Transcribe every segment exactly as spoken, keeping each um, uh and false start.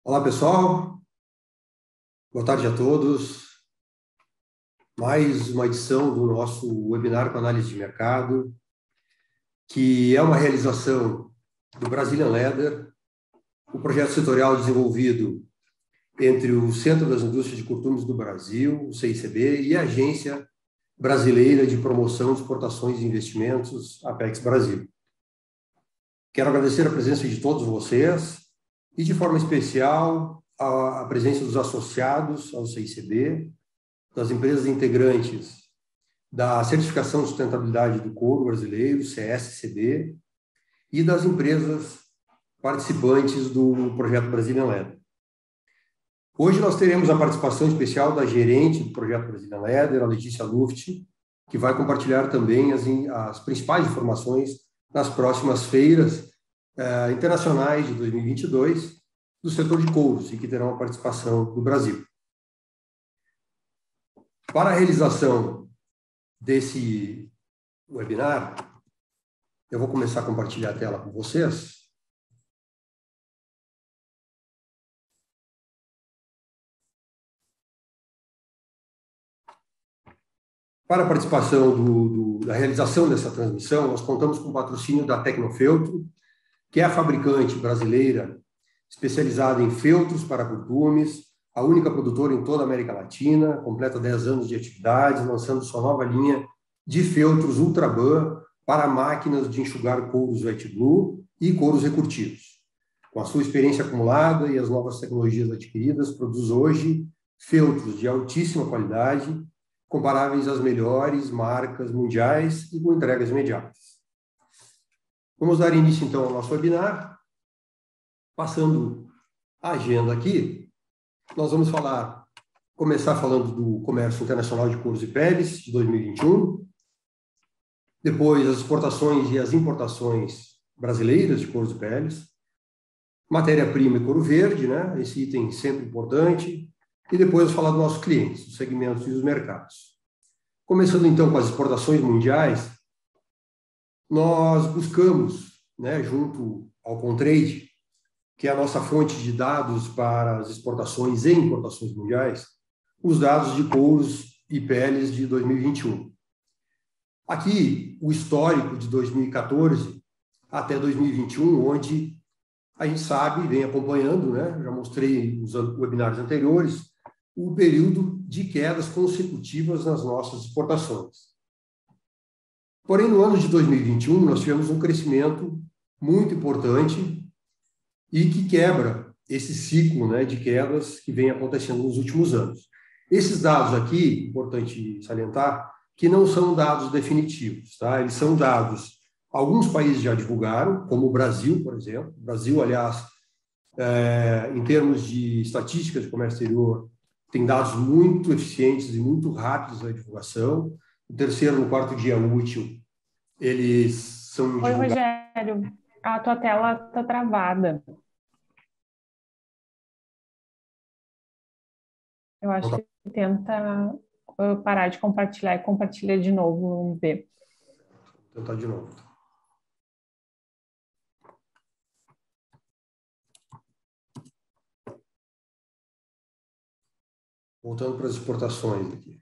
Olá, pessoal. Boa tarde a todos. Mais uma edição do nosso webinar com análise de mercado, que é uma realização do Brazilian Leather, o projeto setorial desenvolvido entre o Centro das Indústrias de Curtumes do Brasil, o C I C B, e a Agência Brasileira de Promoção de Exportações e Investimentos, Apex Brasil. Quero agradecer a presença de todos vocês e, de forma especial, a presença dos associados ao C I C B, das empresas integrantes da Certificação de Sustentabilidade do Couro Brasileiro, C S C B, e das empresas participantes do projeto Brazilian Leather. Hoje nós teremos a participação especial da gerente do projeto Brazilian Leather, a Letícia Luft, que vai compartilhar também as, as principais informações nas próximas feiras eh, internacionais de dois mil e vinte e dois do setor de couros e que terão a participação do Brasil. Para a realização desse webinar, eu vou começar a compartilhar a tela com vocês. Para a participação do, do, da realização dessa transmissão, nós contamos com o patrocínio da Tecnofeltro, que é a fabricante brasileira especializada em feltros para curtumes, a única produtora em toda a América Latina, completa dez anos de atividade, lançando sua nova linha de feltros Ultraban para máquinas de enxugar couros wet glue e couros recurtidos. Com a sua experiência acumulada e as novas tecnologias adquiridas, produz hoje feltros de altíssima qualidade, comparáveis às melhores marcas mundiais e com entregas imediatas. Vamos dar início, então, ao nosso webinar. Passando a agenda aqui, nós vamos falar, começar falando do comércio internacional de couros e peles de dois mil e vinte e um, depois as exportações e as importações brasileiras de couros e peles, matéria-prima e couro verde, né? Esse item sempre importante, e depois vamos falar dos nossos clientes, os segmentos e os mercados. Começando então com as exportações mundiais, nós buscamos, né, junto ao Comtrade, que é a nossa fonte de dados para as exportações e importações mundiais, os dados de couros e peles de dois mil e vinte e um. Aqui, o histórico de dois mil e quatorze até dois mil e vinte e um, onde a gente sabe, vem acompanhando, né, já mostrei nos webinários anteriores, o período de quedas consecutivas nas nossas exportações. Porém, no ano de dois mil e vinte e um, nós tivemos um crescimento muito importante e que quebra esse ciclo, né, de quedas que vem acontecendo nos últimos anos. Esses dados aqui, importante salientar, que não são dados definitivos, tá? Eles são dados, alguns países já divulgaram, como o Brasil, por exemplo. O Brasil, aliás, é, em termos de estatística de comércio exterior, tem dados muito eficientes e muito rápidos na divulgação. O terceiro, no quarto dia útil, eles são Oi, divulgados. Rogério, a tua tela está travada. Eu acho que tenta uh, parar de compartilhar e compartilha de novo, vamos ver. Vou tentar de novo. Voltando para as exportações aqui.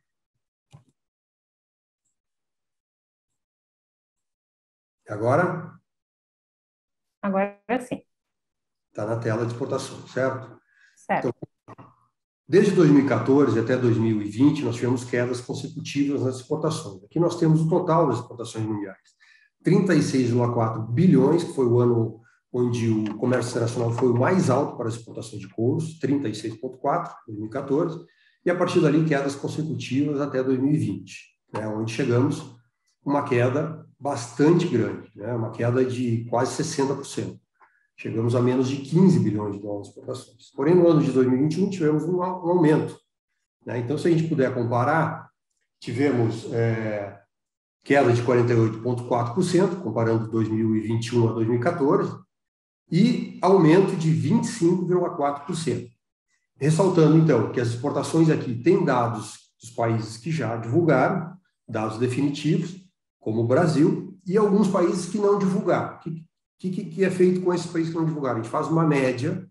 E agora? Agora sim. Está na tela de exportação, certo? Certo. Então, desde dois mil e quatorze até dois mil e vinte, nós tivemos quedas consecutivas nas exportações. Aqui nós temos o total das exportações mundiais. trinta e seis vírgula quatro bilhões, que foi o ano onde o comércio internacional foi o mais alto para as exportações de couros, trinta e seis vírgula quatro, dois mil e quatorze, e a partir dali quedas consecutivas até dois mil e vinte, né, onde chegamos uma queda bastante grande, né, uma queda de quase sessenta por cento. Chegamos a menos de quinze bilhões de dólares de exportações. Porém, no ano de dois mil e vinte e um, tivemos um aumento, né? Então, se a gente puder comparar, tivemos é, queda de quarenta e oito vírgula quatro por cento, comparando dois mil e vinte e um a dois mil e quatorze, e aumento de vinte e cinco vírgula quatro por cento. Ressaltando, então, que as exportações aqui têm dados dos países que já divulgaram, dados definitivos, como o Brasil, e alguns países que não divulgaram. O que, que, que é feito com esses países que não divulgaram? A gente faz uma média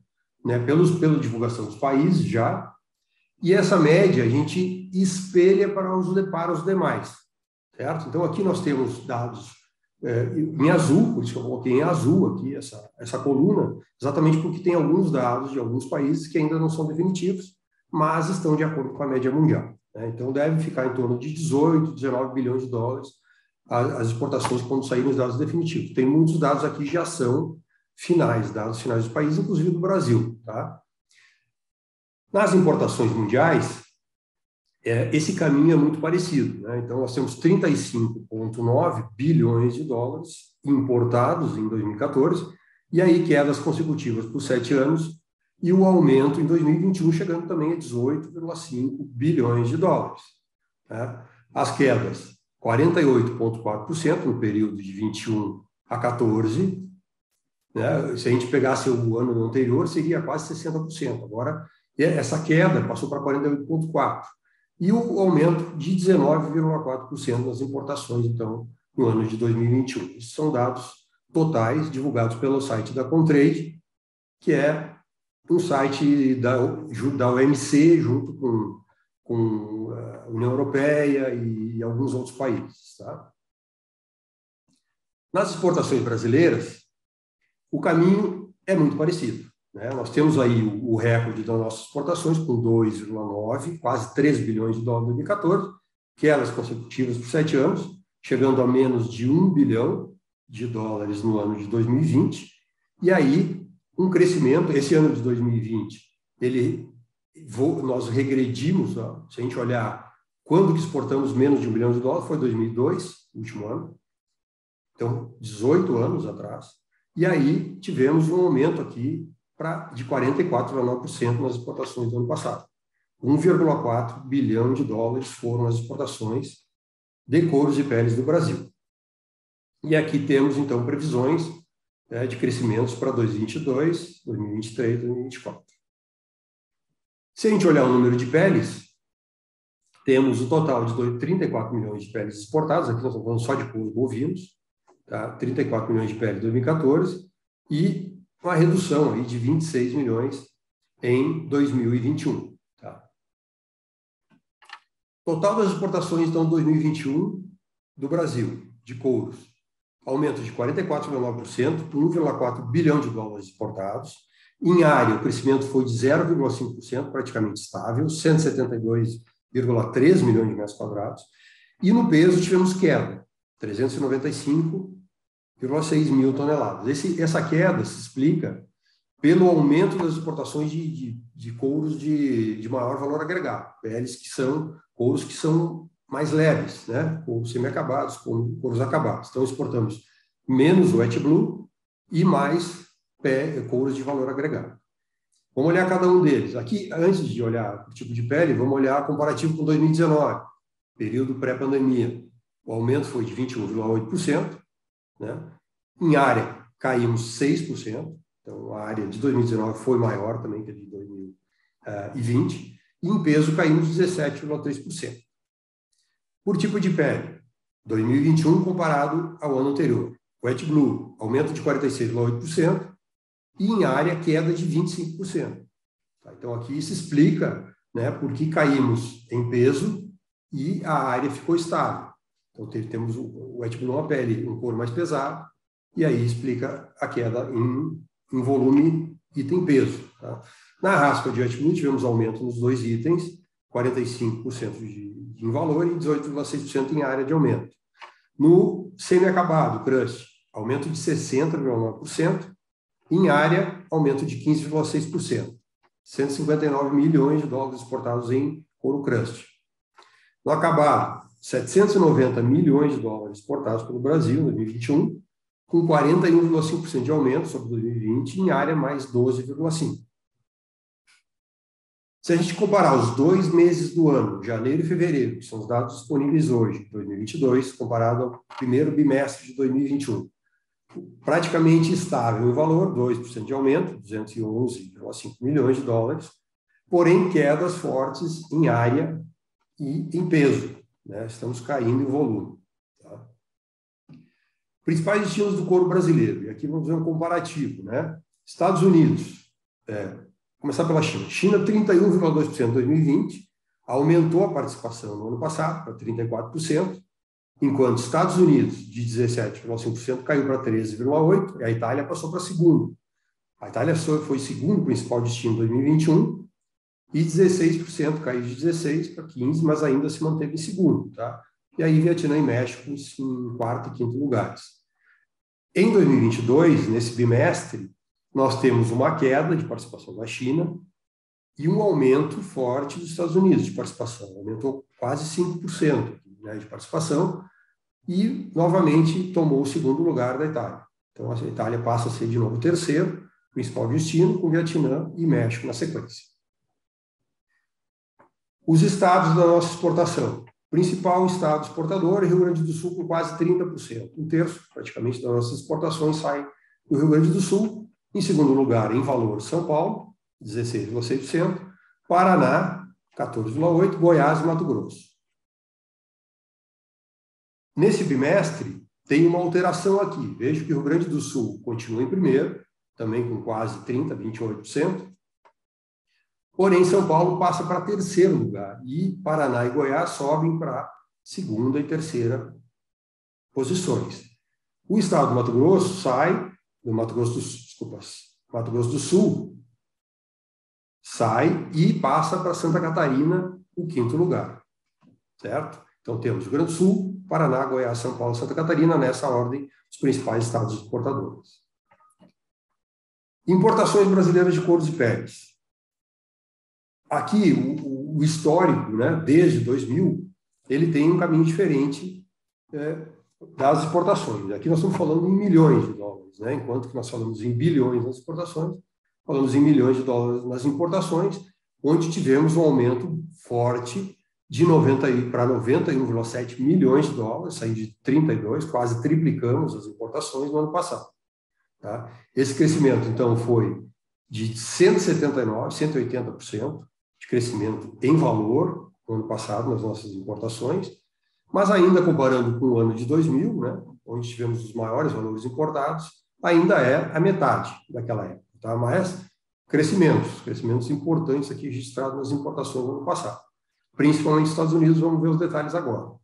né, pelos, pela divulgação dos países já, e essa média a gente espelha para os, para os demais, certo? Então, aqui nós temos dados é, em azul, por isso que eu coloquei em azul aqui essa, essa coluna, exatamente porque tem alguns dados de alguns países que ainda não são definitivos, mas estão de acordo com a média mundial, né? Então, deve ficar em torno de dezoito, dezenove bilhões de dólares as exportações quando saírem os dados definitivos. Tem muitos dados aqui que já são finais, dados finais dos países, inclusive do Brasil, tá? Nas importações mundiais, é, esse caminho é muito parecido, né? Então, nós temos trinta e cinco vírgula nove bilhões de dólares importados em dois mil e quatorze, e aí quedas consecutivas por sete anos, e o aumento em dois mil e vinte e um chegando também a dezoito vírgula cinco bilhões de dólares, tá? As quedas, quarenta e oito vírgula quatro por cento no período de vinte e um a quatorze, né? Se a gente pegasse o ano anterior, seria quase sessenta por cento. Agora, essa queda passou para quarenta e oito vírgula quatro por cento. E o aumento de dezenove vírgula quatro por cento nas importações, então, no ano de dois mil e vinte e um. Esses são dados totais divulgados pelo site da Comtrade, que é um site da, da O M C, junto com, com a União Europeia e alguns outros países, tá? Nas exportações brasileiras, o caminho é muito parecido, né? Nós temos aí o, o recorde das nossas exportações, com dois vírgula nove, quase três bilhões de dólares em dois mil e quatorze, quedas consecutivas por sete anos, chegando a menos de um bilhão de dólares no ano de dois mil e vinte, e aí um crescimento, esse ano de dois mil e vinte, ele, nós regredimos, ó, se a gente olhar quando que exportamos menos de um bilhão de dólares, foi dois mil e dois, último ano, então dezoito anos atrás, e aí tivemos um aumento aqui pra, de quarenta e quatro vírgula nove por cento nas exportações do ano passado. um vírgula quatro bilhão de dólares foram as exportações de couros e peles do Brasil. E aqui temos, então, previsões, né, de crescimentos para dois mil e vinte e dois, dois mil e vinte e três, dois mil e vinte e quatro. Se a gente olhar o número de peles, temos o total de trinta e quatro milhões de peles exportadas, aqui nós estamos falando só de couros bovinos, tá? trinta e quatro milhões de peles em dois mil e quatorze, e uma redução aí de vinte e seis milhões em dois mil e vinte e um. Tá? Total das exportações, então, dois mil e vinte e um do Brasil, de couros, aumento de quarenta e quatro vírgula nove por cento, um vírgula quatro bilhão de dólares exportados. Em área, o crescimento foi de zero vírgula cinco por cento, praticamente estável, cento e setenta e dois vírgula três milhões de metros quadrados. E no peso tivemos queda, trezentos e noventa e cinco vírgula seis mil toneladas. Esse, essa queda se explica pelo aumento das exportações de, de, de couros de, de maior valor agregado, peles que são couros que são mais leves, né? Couros semi-acabados, couros acabados. Então, exportamos menos wet blue e mais pé, couros de valor agregado. Vamos olhar cada um deles. Aqui, antes de olhar o tipo de pele, vamos olhar comparativo com dois mil e dezenove, período pré-pandemia. O aumento foi de vinte e um vírgula oito por cento, né? Em área, caímos seis por cento. Então, a área de dois mil e dezenove foi maior também que a de dois mil e vinte. E em peso, caímos dezessete vírgula três por cento. Por tipo de pele, dois mil e vinte e um comparado ao ano anterior. Wet blue, aumento de quarenta e seis vírgula oito por cento. E em área, queda de vinte e cinco por cento. Então, aqui se explica, né, por que caímos em peso e a área ficou estável. Então, temos o wet blue, uma pele, um couro mais pesado, e aí explica a queda em, em volume, item peso. Tá? Na raspa de wet blue, tivemos aumento nos dois itens, quarenta e cinco por cento de, de em valor e dezoito vírgula seis por cento em área de aumento. No semi-acabado, crush, aumento de sessenta vírgula nove por cento. Em área, aumento de quinze vírgula seis por cento. cento e cinquenta e nove milhões de dólares exportados em couro crust. No acabado, setecentos e noventa milhões de dólares exportados pelo Brasil em dois mil e vinte e um, com quarenta e um vírgula cinco por cento de aumento sobre dois mil e vinte, em área mais doze vírgula cinco por cento. Se a gente comparar os dois meses do ano, janeiro e fevereiro, que são os dados disponíveis hoje, dois mil e vinte e dois, comparado ao primeiro bimestre de dois mil e vinte e um, praticamente estável em valor, dois por cento de aumento, duzentos e onze vírgula cinco milhões de dólares, porém quedas fortes em área e em peso, né? Estamos caindo em volume. Tá? Principais destinos do couro brasileiro, e aqui vamos ver um comparativo, né? Estados Unidos, é, começar pela China. China, trinta e um vírgula dois por cento em dois mil e vinte, aumentou a participação no ano passado para trinta e quatro por cento, enquanto Estados Unidos, de dezessete vírgula cinco por cento, caiu para treze vírgula oito por cento, e a Itália passou para segundo. A Itália foi segundo principal destino em dois mil e vinte e um, e dezesseis por cento, caiu de dezesseis para quinze, mas ainda se manteve em segundo. Tá? E aí Vietnã e México em quarto e quinto lugares. Em dois mil e vinte e dois, nesse bimestre, nós temos uma queda de participação da China e um aumento forte dos Estados Unidos de participação. Aumentou quase cinco por cento, né, de participação e, novamente, tomou o segundo lugar da Itália. Então, a Itália passa a ser, de novo, o terceiro principal destino, com Vietnã e México na sequência. Os estados da nossa exportação. Principal estado exportador, Rio Grande do Sul, com quase trinta por cento. Um terço, praticamente, das nossas exportações sai do Rio Grande do Sul. Em segundo lugar, em valor, São Paulo, dezesseis vírgula seis por cento. Paraná, quatorze vírgula oito por cento. Goiás e Mato Grosso. Nesse bimestre, tem uma alteração aqui. Vejo que o Rio Grande do Sul continua em primeiro, também com quase trinta, vinte e oito por cento. Porém, São Paulo passa para terceiro lugar e Paraná e Goiás sobem para segunda e terceira posições. O estado do Mato Grosso sai, do Mato Grosso do, desculpa, Mato Grosso do Sul, sai e passa para Santa Catarina, o quinto lugar. Certo? Então, temos Rio Grande do Sul, Paraná, Goiás, São Paulo e Santa Catarina, nessa ordem, os principais estados exportadores. Importações brasileiras de couros e peles. Aqui, o, o histórico, né, desde dois mil, ele tem um caminho diferente é, das exportações. Aqui nós estamos falando em milhões de dólares, né, enquanto que nós falamos em bilhões nas exportações, falamos em milhões de dólares nas importações, onde tivemos um aumento forte de noventa para noventa e um vírgula sete milhões de dólares, saindo de trinta e dois, quase triplicamos as importações no ano passado. Tá? Esse crescimento, então, foi de cento e setenta e nove, cento e oitenta por cento de crescimento em valor no ano passado nas nossas importações, mas ainda comparando com o ano de dois mil, né, onde tivemos os maiores valores importados, ainda é a metade daquela época. Tá? Mas crescimentos, crescimentos importantes aqui registrados nas importações no ano passado. Principalmente nos Estados Unidos, vamos ver os detalhes agora.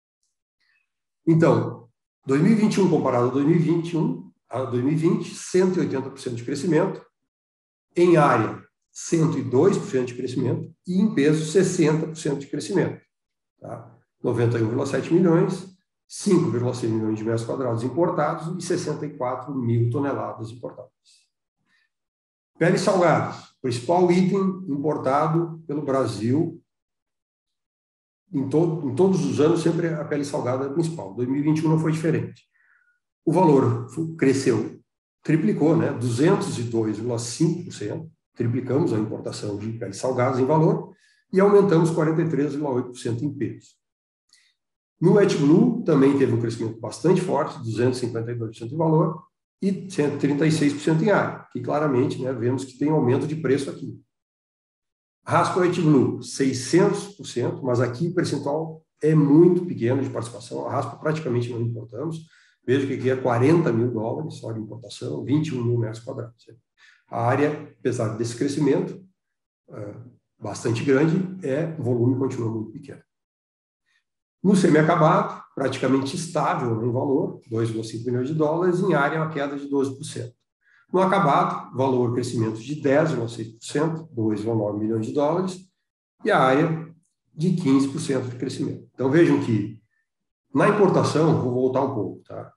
Então, dois mil e vinte e um comparado a dois mil e vinte e um, a dois mil e vinte, cento e oitenta por cento de crescimento, em área, cento e dois por cento de crescimento, e em peso, sessenta por cento de crescimento. Tá? noventa e um vírgula sete milhões, cinco vírgula seis milhões de metros quadrados importados e sessenta e quatro mil toneladas importadas. Peles salgadas, principal item importado pelo Brasil. Em, todo, em todos os anos, sempre a pele salgada é a principal. dois mil e vinte e um não foi diferente. O valor cresceu, triplicou, né? duzentos e dois vírgula cinco por cento, triplicamos a importação de peles salgadas em valor e aumentamos quarenta e três vírgula oito por cento em peso. No Wet Blue também teve um crescimento bastante forte, duzentos e cinquenta e dois por cento em valor e cento e trinta e seis por cento em área, que claramente, né, vemos que tem aumento de preço aqui. Raspa Wet Blue, seiscentos por cento, mas aqui o percentual é muito pequeno de participação. A raspa praticamente não importamos. Veja que aqui é quarenta mil dólares só de importação, vinte e um mil metros quadrados. A área, apesar desse crescimento é, bastante grande, é, o volume continua muito pequeno. No semi-acabado, praticamente estável em valor, dois vírgula cinco milhões de dólares, em área uma queda de doze por cento. No acabado, valor crescimento de dez vírgula seis por cento, dois vírgula nove milhões de dólares, e a área de quinze por cento de crescimento. Então vejam que na importação, vou voltar um pouco, tá?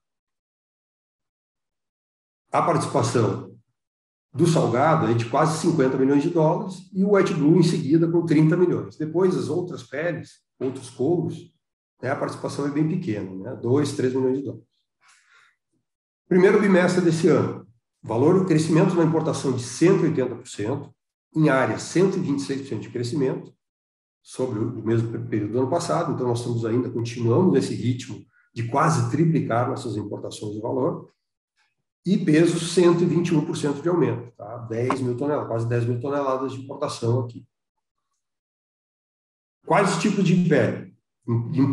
A participação do salgado é de quase cinquenta milhões de dólares e o Wet Blue em seguida com trinta milhões. Depois as outras peles, outros couros, né, a participação é bem pequena, né? dois, três milhões de dólares. Primeiro bimestre desse ano, valor crescimento na importação de cento e oitenta por cento, em área cento e vinte e seis por cento de crescimento, sobre o mesmo período do ano passado, então nós estamos ainda, continuamos nesse ritmo de quase triplicar nossas importações de valor, e peso cento e vinte e um por cento de aumento, tá? dez mil toneladas, quase dez mil toneladas de importação aqui. Quais os tipos de pele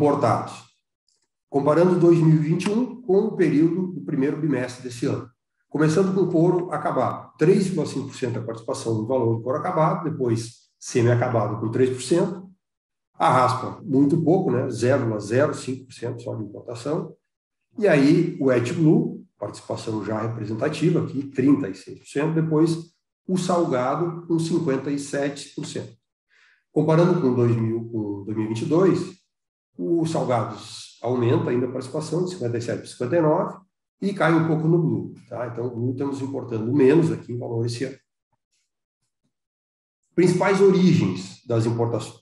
importados? Comparando dois mil e vinte e um com o período do primeiro bimestre desse ano. Começando com couro acabado, três vírgula cinco por cento da participação no valor do couro acabado, depois semi-acabado com três por cento, a raspa muito pouco, né? zero vírgula zero cinco por cento só de importação, e aí o wet blue, participação já representativa aqui, trinta e seis por cento, depois o salgado com cinquenta e sete por cento. Comparando com, dois mil, com dois mil e vinte e dois, os salgados aumenta ainda a participação de cinquenta e sete para cinquenta e nove e cai um pouco no blue. Tá? Então, o blue estamos importando menos aqui em valor esse ano. Principais origens das importações.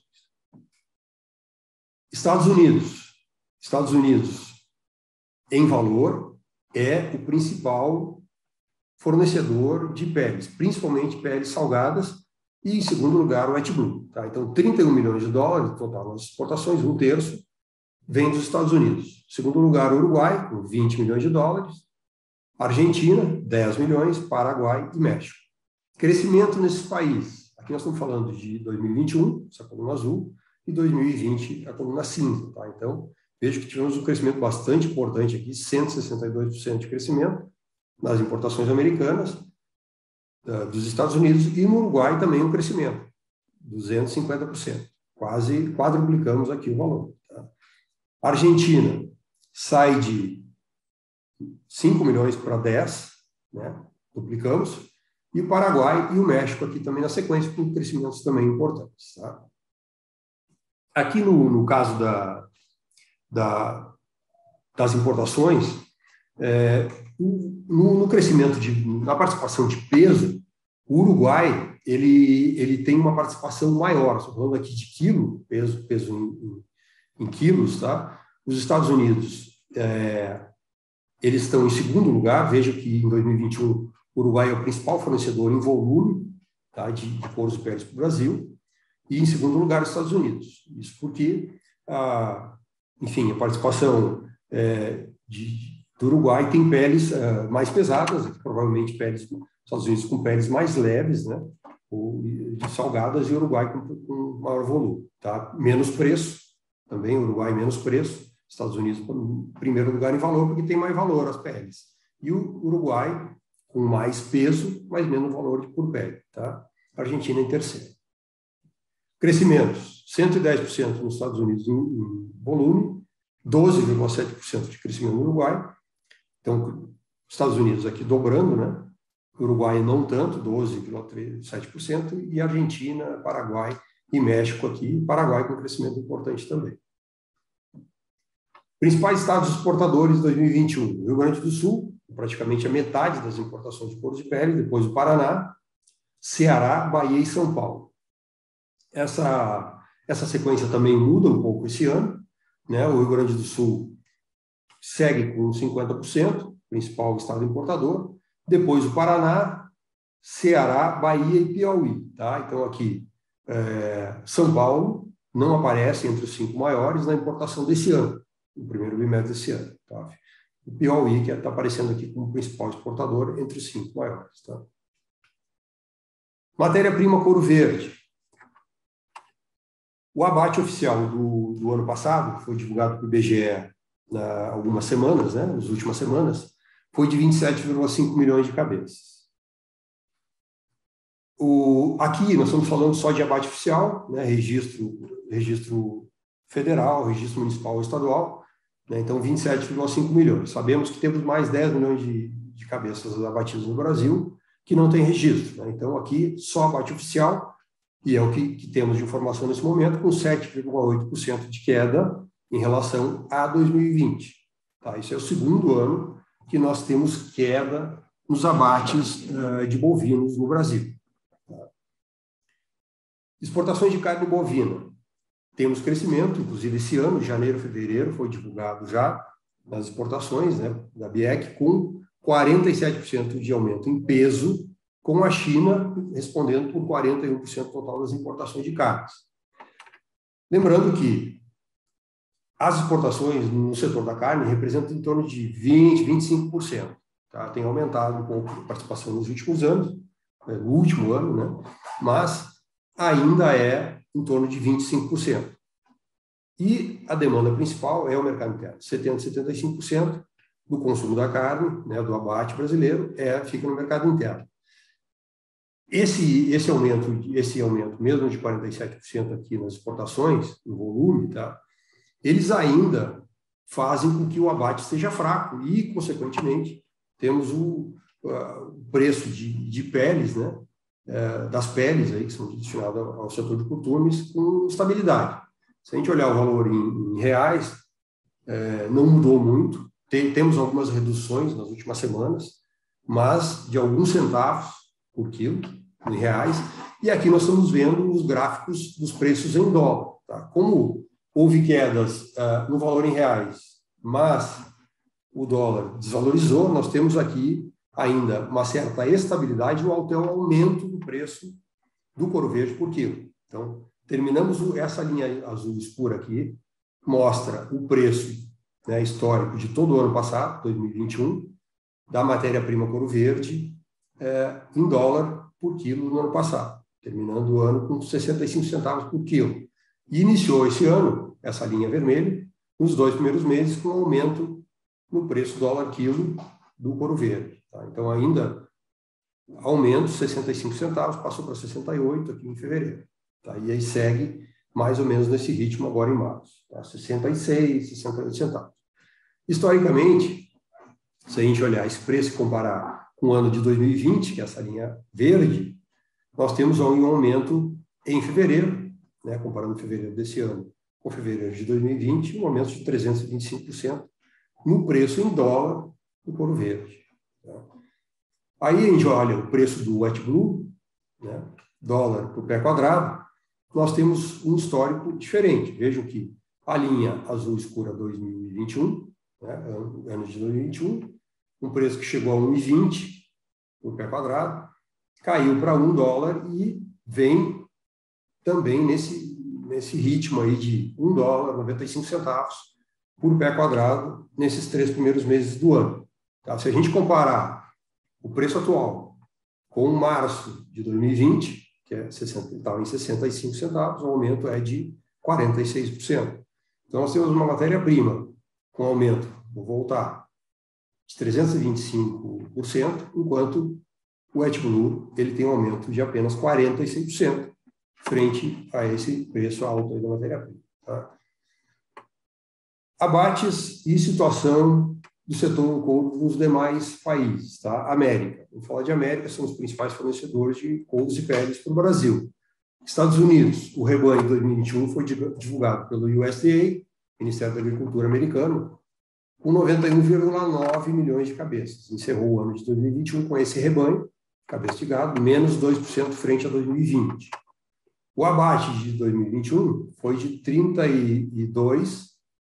Estados Unidos. Estados Unidos, em valor, é o principal fornecedor de peles, principalmente peles salgadas, e, em segundo lugar, o wet blue. Tá? Então, trinta e um milhões de dólares no total nas exportações, um terço, vem dos Estados Unidos. Em segundo lugar, o Uruguai, com vinte milhões de dólares. Argentina, dez milhões. Paraguai e México. Crescimento nesses países. Aqui nós estamos falando de dois mil e vinte e um, essa coluna azul, e dois mil e vinte, a coluna cinza. Tá? Então, vejo que tivemos um crescimento bastante importante aqui, cento e sessenta e dois por cento de crescimento nas importações americanas, dos Estados Unidos, e no Uruguai também um crescimento, duzentos e cinquenta por cento. Quase quadruplicamos aqui o valor. Tá? A Argentina sai de cinco milhões para dez, né? Duplicamos, e o Paraguai e o México aqui também na sequência, com crescimentos também importantes. Tá? Aqui no, no caso da, da, das importações, é, no, no crescimento, de, na participação de peso, o Uruguai ele, ele tem uma participação maior, estou falando aqui de quilo, peso, peso em, em, em quilos, tá? Os Estados Unidos, é, eles estão em segundo lugar, veja que em dois mil e vinte e um o Uruguai é o principal fornecedor em volume, tá, de, de couros e peles para o Brasil, e em segundo lugar os Estados Unidos. Isso porque, a, enfim, a participação é, de, do Uruguai tem peles uh, mais pesadas, provavelmente peles dos Estados Unidos com peles mais leves, né, ou de salgadas, e o Uruguai com, com maior volume. Tá? Menos preço, também o Uruguai menos preço, Estados Unidos em primeiro lugar em valor, porque tem mais valor as peles. E o Uruguai com mais peso, mas menos valor por pele. Tá? Argentina em terceiro. Crescimentos, cento e dez por cento nos Estados Unidos em, em volume, doze vírgula sete por cento de crescimento no Uruguai. Então, Estados Unidos aqui dobrando, né? Uruguai não tanto, doze vírgula sete por cento, e Argentina, Paraguai e México aqui, Paraguai com crescimento importante também. Principais estados exportadores de dois mil e vinte e um, Rio Grande do Sul, praticamente a metade das importações de couros de pele, depois o Paraná, Ceará, Bahia e São Paulo. Essa, essa sequência também muda um pouco esse ano, né? O Rio Grande do Sul segue com cinquenta por cento, principal estado importador, depois o Paraná, Ceará, Bahia e Piauí. Tá? Então, aqui, é, São Paulo não aparece entre os cinco maiores na importação desse ano, no primeiro bimestre desse ano. Tá? O Piauí, que está aparecendo aqui como principal exportador entre os cinco maiores. Tá? Matéria-prima couro verde. O abate oficial do, do ano passado, foi divulgado pelo I B G E há algumas semanas, né, nas últimas semanas, foi de vinte e sete vírgula cinco milhões de cabeças. O, aqui nós estamos falando só de abate oficial, né, registro, registro federal, registro municipal ou estadual, né, então vinte e sete vírgula cinco milhões. Sabemos que temos mais dez milhões de, de cabeças abatidas no Brasil que não tem registro. Né, então aqui só abate oficial, e é o que, que temos de informação nesse momento, com sete vírgula oito por cento de queda em relação a dois mil e vinte. Tá? Esse é o segundo ano que nós temos queda nos abates uh, de bovinos no Brasil. Tá? Exportações de carne bovina. Temos crescimento, inclusive esse ano, janeiro, fevereiro, foi divulgado já nas exportações, né, da B I E C, com quarenta e sete por cento de aumento em peso, com a China respondendo por quarenta e um por cento total das importações de carnes. Lembrando que as exportações no setor da carne representam em torno de vinte, vinte e cinco por cento. Tá? Tem aumentado um pouco a participação nos últimos anos, no último ano, né? Mas ainda é em torno de vinte e cinco por cento. E a demanda principal é o mercado interno, setenta, setenta e cinco por cento, do consumo da carne, né, do abate brasileiro, é, fica no mercado interno. Esse, esse, aumento, esse aumento, mesmo de quarenta e sete por cento aqui nas exportações, no volume, tá, eles ainda fazem com que o abate seja fraco e, consequentemente, temos o, o preço de, de peles, né, é, das peles aí, que são destinadas ao setor de costumes, com estabilidade. Se a gente olhar o valor em, em reais, é, não mudou muito. Tem, temos algumas reduções nas últimas semanas, mas de alguns centavos por quilo, em reais. E aqui nós estamos vendo os gráficos dos preços em dólar. Tá? Como houve quedas uh, no valor em reais, mas o dólar desvalorizou, nós temos aqui ainda uma certa estabilidade ou até um aumento do preço do couro verde por quilo. Então, terminamos essa linha azul escura aqui, mostra o preço, né, histórico de todo o ano passado, dois mil e vinte e um, da matéria-prima couro verde, é, em dólar por quilo no ano passado, terminando o ano com sessenta e cinco centavos por quilo. E iniciou esse ano, essa linha vermelha, nos dois primeiros meses, com um aumento no preço dólar quilo do couro verde. Tá? Então, ainda aumento, sessenta e cinco centavos, passou para sessenta e oito aqui em fevereiro. Tá? E aí segue mais ou menos nesse ritmo agora em março. Tá? sessenta e seis, sessenta e oito centavos. Historicamente, se a gente olhar esse preço e comparar com o ano de dois mil e vinte, que é essa linha verde, nós temos um aumento em fevereiro, né, comparando fevereiro desse ano com fevereiro de dois mil e vinte, um aumento de trezentos e vinte e cinco por cento no preço em dólar do couro verde. Tá? Aí a gente olha o preço do Wet Blue, né, dólar por pé quadrado, nós temos um histórico diferente. Vejam que a linha azul escura dois mil e vinte e um, né, ano de dois mil e vinte e um, um preço que chegou a um real e vinte por pé quadrado, caiu para um dólar e vem também nesse, nesse ritmo aí de um dólar e noventa e cinco centavos por pé quadrado nesses três primeiros meses do ano. Tá? Se a gente comparar o preço atual com março de dois mil e vinte, que é estava em sessenta e cinco centavos, o aumento é de quarenta e seis por cento. Então, nós temos uma matéria-prima com aumento, vou voltar, de trezentos e vinte e cinco por cento, enquanto o Wet Blue ele tem um aumento de apenas quarenta e seis por cento frente a esse preço alto aí da matéria-prima. Tá? Abates e situação do setor couro nos demais países. Tá? América. Vamos falar de América, são os principais fornecedores de couros e peles para o Brasil. Estados Unidos, o rebanho de dois mil e vinte e um foi divulgado pelo U S D A, Ministério da Agricultura americano, com noventa e um vírgula nove milhões de cabeças. Encerrou o ano de dois mil e vinte e um com esse rebanho, cabeça de gado, menos dois por cento frente a dois mil e vinte. O abate de dois mil e vinte e um foi de trinta e dois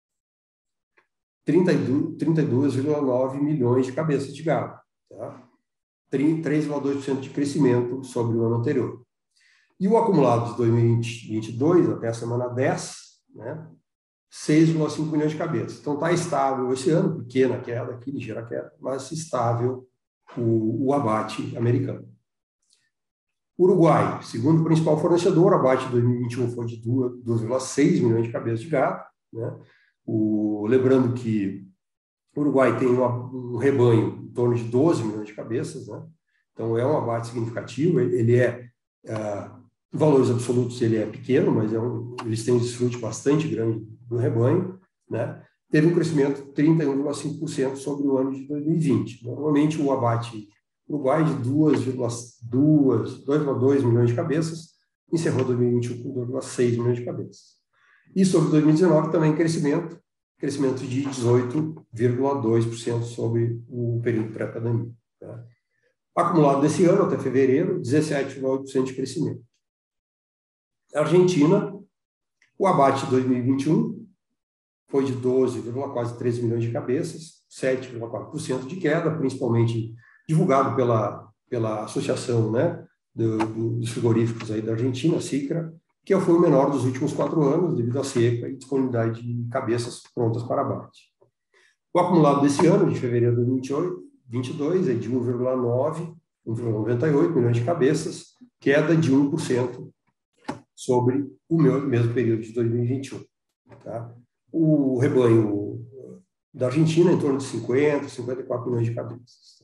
vírgula nove milhões de cabeças de gado. Tá? três vírgula dois por cento de crescimento sobre o ano anterior. E o acumulado de dois mil e vinte e dois, até a semana dez, né, seis vírgula cinco milhões de cabeças. Então, está estável esse ano, pequena queda aqui, ligeira queda, mas estável o, o abate americano. Uruguai, segundo principal fornecedor, o abate de dois mil e vinte e um foi de dois vírgula seis milhões de cabeças de gado. Né? O, lembrando que o Uruguai tem uma, um rebanho em torno de doze milhões de cabeças, né? Então é um abate significativo, ele é, uh, em valores absolutos ele é pequeno, mas é um, eles têm um desfrute bastante grande do rebanho, né? Teve um crescimento de trinta e um vírgula cinco por cento sobre o ano de dois mil e vinte. Normalmente o abate Uruguai de dois vírgula dois milhões de cabeças, encerrou dois mil e vinte e um com dois vírgula seis milhões de cabeças. E sobre dois mil e dezenove também crescimento, crescimento de dezoito vírgula dois por cento sobre o período pré-pandemia. Tá? Acumulado desse ano até fevereiro, dezessete vírgula oito por cento de crescimento. Argentina, o abate de dois mil e vinte e um foi de doze, quase treze milhões de cabeças, sete vírgula quatro por cento de queda, principalmente divulgado pela, pela associação, né, do, do, dos frigoríficos aí da Argentina, a SICRA, que foi o menor dos últimos quatro anos, devido à seca e disponibilidade de cabeças prontas para abate. O acumulado desse ano, de fevereiro de dois mil e vinte e dois, é de um vírgula nove, um vírgula noventa e oito milhões de cabeças, queda de um por cento sobre o meu, mesmo período de dois mil e vinte e um. Tá? O rebanho Da Argentina, em torno de cinquenta, cinquenta e quatro milhões de cabeças.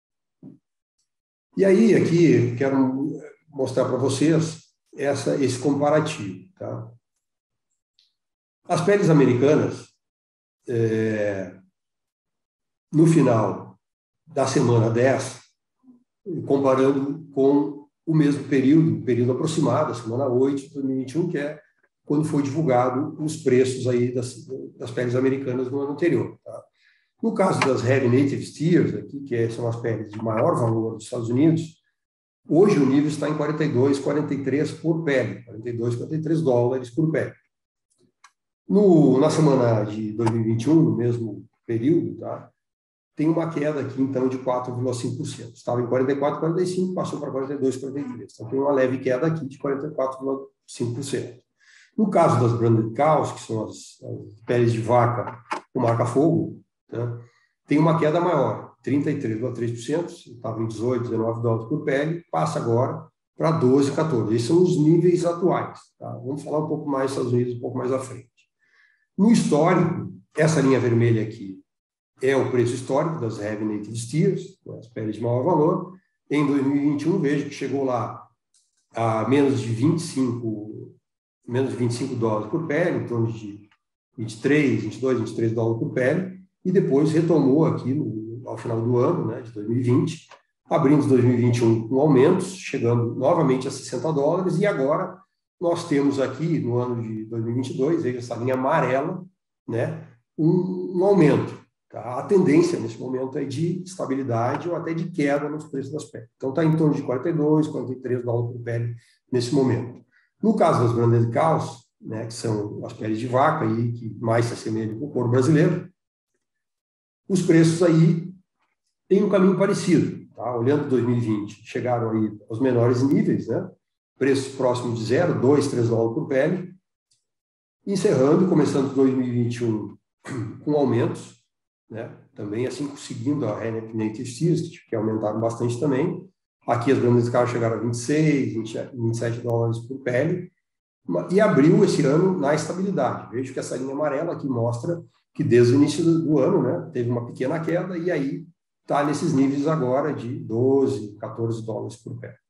E aí, aqui, quero mostrar para vocês essa, esse comparativo. Tá? As peles americanas, é, no final da semana dez, comparando com o mesmo período, período aproximado, a semana oito de dois mil e vinte e um, que é quando foi divulgado os preços aí das, das peles americanas no ano anterior. Tá? No caso das Heavy Native Steers, aqui, que são as peles de maior valor dos Estados Unidos, hoje o nível está em quarenta e dois, quarenta e três por pele, quarenta e dois, quarenta e três dólares por pele. No, na semana de dois mil e vinte e um, no mesmo período, tá? Tem uma queda aqui, então, de quatro vírgula cinco por cento. Estava em quarenta e quatro, quarenta e cinco, passou para quarenta e dois, quarenta e três. Então, tem uma leve queda aqui de quarenta e quatro vírgula cinco por cento. No caso das branded cows, que são as, as peles de vaca com marca-fogo, né, tem uma queda maior, trinta e três vírgula três por cento, estava em dezoito, dezenove dólares por pele, passa agora para doze, quatorze. Esses são os níveis atuais. Tá? Vamos falar um pouco mais dos Estados Unidos, um pouco mais à frente. No histórico, essa linha vermelha aqui é o preço histórico das Heavy Native Steers, as peles de maior valor. Em dois mil e vinte e um, veja que chegou lá a menos de vinte e cinco, menos de vinte e cinco dólares por pele, em torno de vinte e três, vinte e dois, vinte e três dólares por pele, e depois retomou aqui no, ao final do ano, né, de dois mil e vinte, abrindo dois mil e vinte e um com aumentos, chegando novamente a sessenta dólares, e agora nós temos aqui, no ano de dois mil e vinte e dois, veja essa linha amarela, né, um, um aumento. Tá? A tendência, nesse momento, é de estabilidade ou até de queda nos preços das peles. Então, está em torno de quarenta e dois, quarenta e três dólares por pele nesse momento. No caso das branded cows, né, que são as peles de vaca, aí, que mais se assemelham com o couro brasileiro, os preços aí têm um caminho parecido. Tá? Olhando dois mil e vinte, chegaram aí aos menores níveis, né? Preços próximos de zero, dois, três dólares por pele, encerrando, começando dois mil e vinte e um com aumentos, né? Também assim seguindo a Heavy Native Steers, que aumentaram bastante também. Aqui as branded cows chegaram a vinte e seis, vinte e sete dólares por pele, e abriu esse ano na estabilidade. Vejo que essa linha amarela aqui mostra que desde o início do, do ano, né, teve uma pequena queda e aí está nesses níveis agora de doze, quatorze dólares por pele.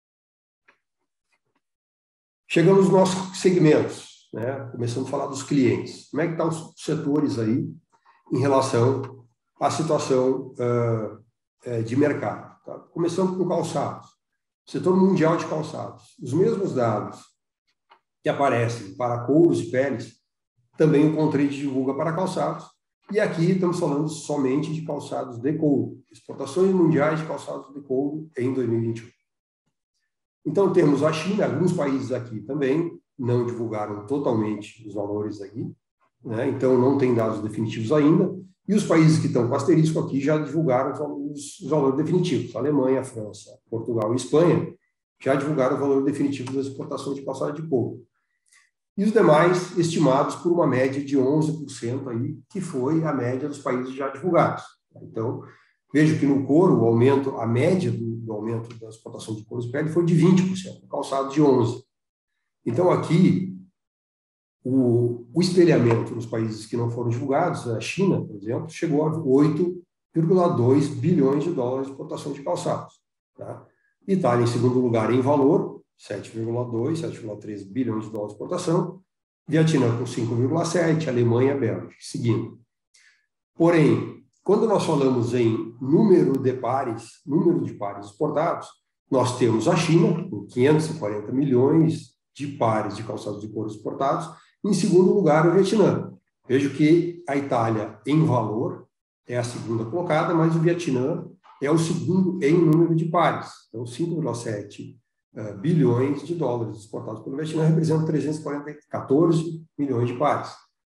Chegamos nos nossos segmentos, né? Começando a falar dos clientes. Como é que estão os setores aí em relação à situação uh, de mercado? Tá? Começando com calçados. Setor mundial de calçados. Os mesmos dados que aparecem para couros e peles, também o Contrade divulga para calçados. E aqui estamos falando somente de calçados de couro. Exportações mundiais de calçados de couro em dois mil e vinte e um. Então, temos a China, alguns países aqui também não divulgaram totalmente os valores aqui, né? Então não tem dados definitivos ainda, e os países que estão com asterisco aqui já divulgaram os, os valores definitivos. A Alemanha, a França, Portugal e Espanha já divulgaram o valor definitivo das exportações de calçado de couro. E os demais estimados por uma média de onze por cento aí, que foi a média dos países já divulgados. Então, vejo que no couro, o aumento, a média do, do aumento da exportação de couro de pele foi de vinte por cento, no calçado de onze por cento. Então, aqui, o, o espelhamento nos países que não foram divulgados, a China, por exemplo, chegou a oito vírgula dois bilhões de dólares de exportação de calçados. Tá? Itália, em segundo lugar, em valor, sete vírgula dois, sete vírgula três bilhões de dólares de exportação. Vietnã com cinco vírgula sete, Alemanha e Bélgica, seguindo. Porém, quando nós falamos em número de pares, número de pares exportados, nós temos a China com quinhentos e quarenta milhões de pares de calçados de couro exportados. Em segundo lugar, o Vietnã. Vejo que a Itália, em valor, é a segunda colocada, mas o Vietnã é o segundo em número de pares. Então, cinco vírgula sete uh, bilhões de dólares exportados pelo Vietnã representam trezentos e quarenta, quatorze milhões de pares.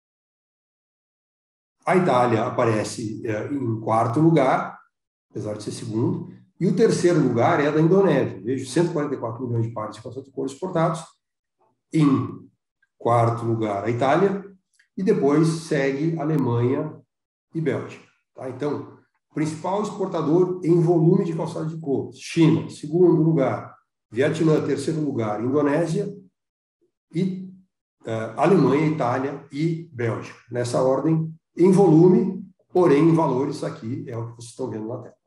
A Itália aparece uh, em quarto lugar, apesar de ser segundo, e o terceiro lugar é da Indonésia. Vejo cento e quarenta e quatro milhões de pares de calçados de couro exportados. Em quarto lugar, a Itália, e depois segue Alemanha e Bélgica. Tá? Então, principal exportador em volume de calçado de couro, China, segundo lugar, Vietnã, terceiro lugar, Indonésia, e uh, Alemanha, Itália e Bélgica. Nessa ordem, em volume, Porém, em valores, aqui é o que vocês estão vendo na tela.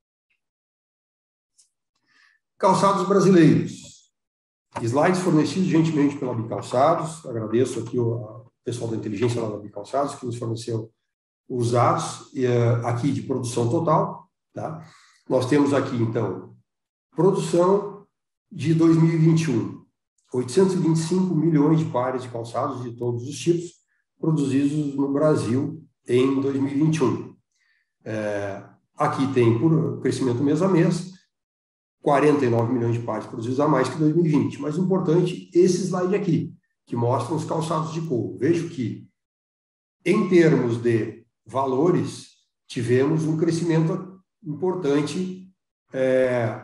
Calçados brasileiros. Slides fornecidos gentilmente pela Bicalçados. Agradeço aqui o pessoal da inteligência lá da Bicalçados, que nos forneceu os dados aqui de produção total. Tá? Nós temos aqui, então, produção de dois mil e vinte e um. oitocentos e vinte e cinco milhões de pares de calçados de todos os tipos produzidos no Brasil em dois mil e vinte e um. É, aqui tem, por crescimento mês a mês, quarenta e nove milhões de pares produzidos a mais que dois mil e vinte. Mas importante esse slide aqui, que mostra os calçados de couro. Vejo que, em termos de valores, tivemos um crescimento importante é,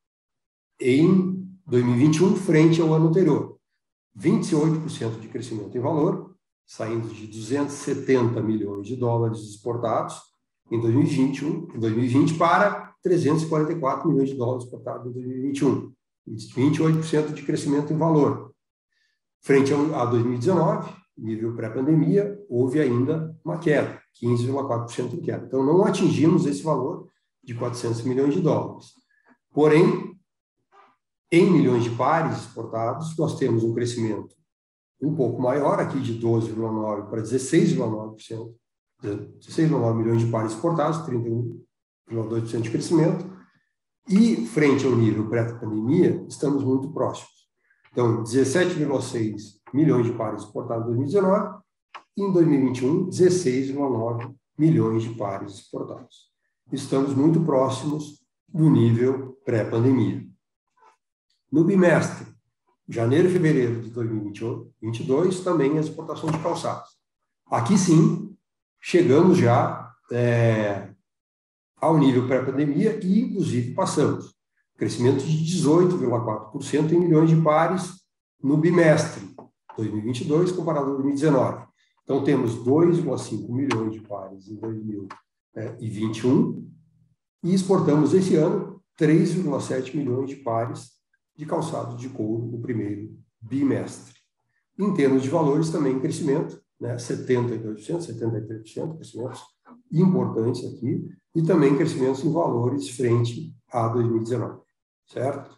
em dois mil e vinte e um frente ao ano anterior. vinte e oito por cento de crescimento em valor, saindo de duzentos e setenta milhões de dólares exportados em dois mil e vinte e um, em dois mil e vinte para trezentos e quarenta e quatro milhões de dólares exportados em dois mil e vinte e um. vinte e oito por cento de crescimento em valor. Frente a dois mil e dezenove, nível pré-pandemia, houve ainda uma queda, quinze vírgula quatro por cento de queda. Então, não atingimos esse valor de quatrocentos milhões de dólares. Porém, em milhões de pares exportados, nós temos um crescimento um pouco maior, aqui de doze vírgula nove por cento para dezesseis vírgula nove por cento, dezesseis vírgula nove milhões de pares exportados, trinta e um vírgula dois por cento de crescimento, e frente ao nível pré-pandemia, estamos muito próximos. Então, dezessete vírgula seis milhões de pares exportados em dois mil e dezenove, e em dois mil e vinte e um, dezesseis vírgula nove milhões de pares exportados. Estamos muito próximos do nível pré-pandemia. No bimestre, janeiro e fevereiro de dois mil e vinte e dois, também as exportações de calçados. Aqui sim, chegamos já é, ao nível pré-pandemia e, inclusive, passamos. Crescimento de dezoito vírgula quatro por cento em milhões de pares no bimestre dois mil e vinte e dois comparado a dois mil e dezenove. Então, temos dois vírgula cinco milhões de pares em dois mil e vinte e um e exportamos esse ano três vírgula sete milhões de pares de calçados de couro no primeiro bimestre. Em termos de valores, também crescimento, né, setenta e dois por cento, setenta e três por cento, crescimentos importantes aqui, e também crescimentos em valores frente a dois mil e dezenove, certo?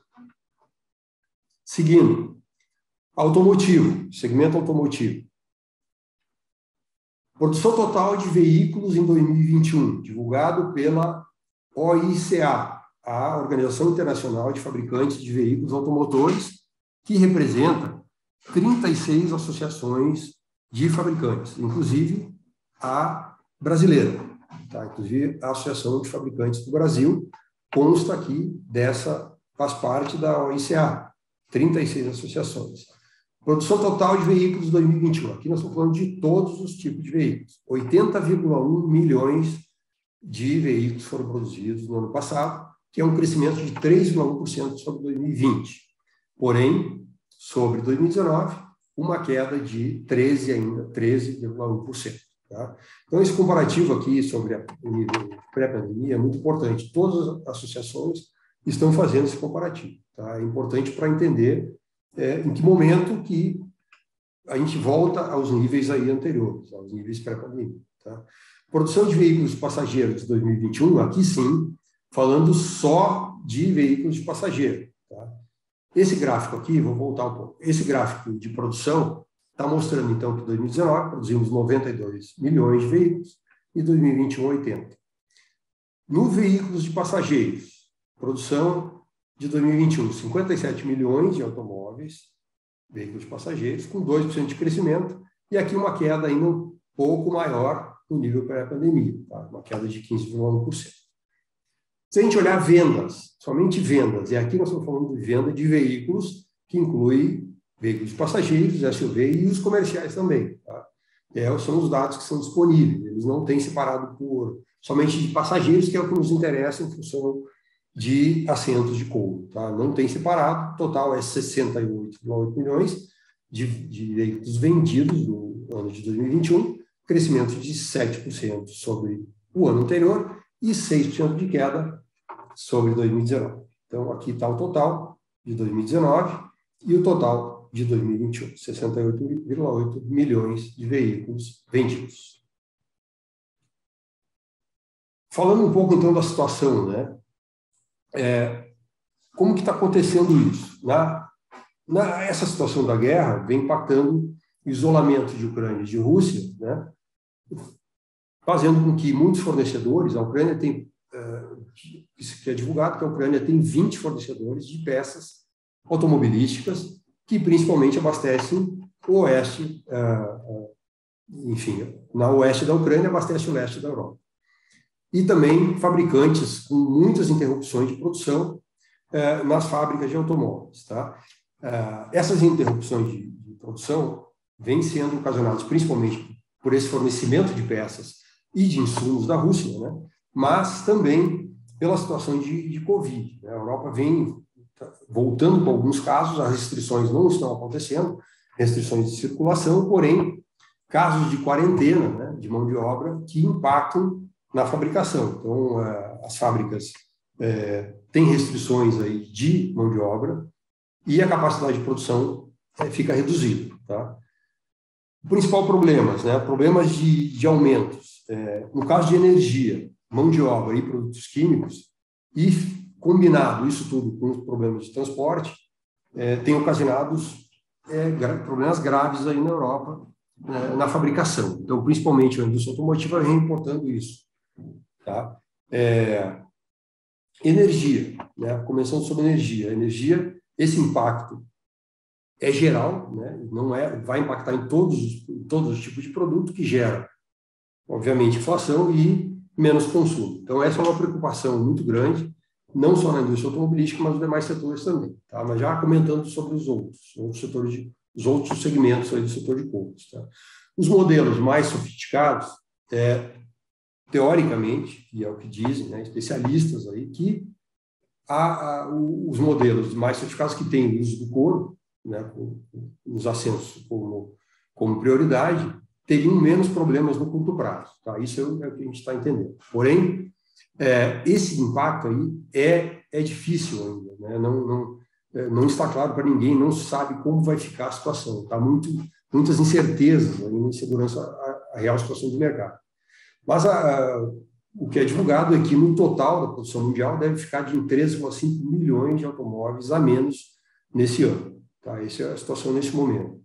Seguindo, automotivo, segmento automotivo. Produção total de veículos em dois mil e vinte e um, divulgado pela O I C A, a Organização Internacional de Fabricantes de Veículos Automotores, que representa trinta e seis associações de fabricantes, inclusive a brasileira, tá? Inclusive a Associação de Fabricantes do Brasil, consta aqui dessa, faz parte da O I C A, trinta e seis associações. Produção total de veículos dois mil e vinte e um, aqui nós estamos falando de todos os tipos de veículos, oitenta vírgula um milhões de veículos foram produzidos no ano passado, que é um crescimento de três vírgula um por cento sobre dois mil e vinte. Porém, sobre dois mil e dezenove, uma queda de treze ainda, treze vírgula um por cento. Tá? Então, esse comparativo aqui sobre o nível pré-pandemia é muito importante. Todas as associações estão fazendo esse comparativo. Tá? É importante para entender é, em que momento que a gente volta aos níveis aí anteriores, aos níveis pré-pandemia. Tá? Produção de veículos passageiros de dois mil e vinte e um, aqui sim, falando só de veículos de passageiro. Tá? Esse gráfico aqui, vou voltar um pouco, esse gráfico de produção está mostrando, então, que em dois mil e dezenove produzimos noventa e dois milhões de veículos e dois mil e vinte e um, oitenta. No veículos de passageiros, produção de dois mil e vinte e um, cinquenta e sete milhões de automóveis, veículos de passageiros, com dois por cento de crescimento, e aqui uma queda ainda um pouco maior no nível pré-pandemia, tá? Uma queda de quinze vírgula um por cento. Se a gente olhar vendas, somente vendas, e aqui nós estamos falando de venda de veículos, que inclui veículos de passageiros, S U V e os comerciais também. Tá? É, são os dados que são disponíveis, eles não têm separado por somente de passageiros, que é o que nos interessa em função de assentos de couro. Tá? Não tem separado, o total é sessenta e oito vírgula oito milhões de, de veículos vendidos no ano de dois mil e vinte e um, crescimento de sete por cento sobre o ano anterior e seis por cento de queda sobre dois mil e dezenove. Então, aqui está o total de dois mil e dezenove e o total de dois mil e vinte e um, sessenta e oito vírgula oito milhões de veículos vendidos. falando um pouco, então, da situação, né? É, como que está acontecendo isso? Na, na, essa situação da guerra vem impactando o isolamento de Ucrânia e de Rússia, né? Fazendo com que muitos fornecedores, a Ucrânia tem, isso que é divulgado, que a Ucrânia tem vinte fornecedores de peças automobilísticas que principalmente abastecem o oeste, enfim, na oeste da Ucrânia abastece o leste da Europa. E também fabricantes com muitas interrupções de produção nas fábricas de automóveis, tá? Essas interrupções de, de produção vêm sendo ocasionadas principalmente por esse fornecimento de peças e de insumos da Rússia, né? Mas também pela situação de, de Covid. Né? A Europa vem voltando para alguns casos, as restrições não estão acontecendo, restrições de circulação, porém, casos de quarentena, né, de mão de obra, que impactam na fabricação. Então, as fábricas é, têm restrições aí de mão de obra e a capacidade de produção é, fica reduzida. Tá? O principal problema, né, problemas de, de aumentos. É, no caso de energia, mão de obra e produtos químicos, e combinado isso tudo com os problemas de transporte, é, tem ocasionado é, gra problemas graves aí na Europa, é, na fabricação. Então, principalmente a indústria automotiva vem importando isso. Tá? É, energia, né? Começando sobre energia. Energia, esse impacto é geral, né? Não é, vai impactar em todos, em todos os tipos de produto que gera, obviamente, inflação e menos consumo. Então, essa é uma preocupação muito grande, não só na indústria automobilística, mas nos demais setores também. Tá? Mas já comentando sobre os outros, outros setores de, os outros segmentos aí do setor de compras. Tá? Os modelos mais sofisticados, é, teoricamente, e é o que dizem, né, especialistas aí, que há, há, os modelos mais sofisticados que têm o uso do couro, né, os assentos como, como prioridade, teriam menos problemas no curto prazo. Tá? Isso é o que a gente está entendendo. Porém, é, esse impacto aí é, é difícil ainda, né? não, não, é, não está claro para ninguém, não se sabe como vai ficar a situação. Está muito, muitas incertezas, né? Insegurança a, a real situação do mercado. Mas a, a, o que é divulgado é que, no total da produção mundial, deve ficar de treze vírgula cinco milhões de automóveis a menos nesse ano. Tá? Essa é a situação nesse momento.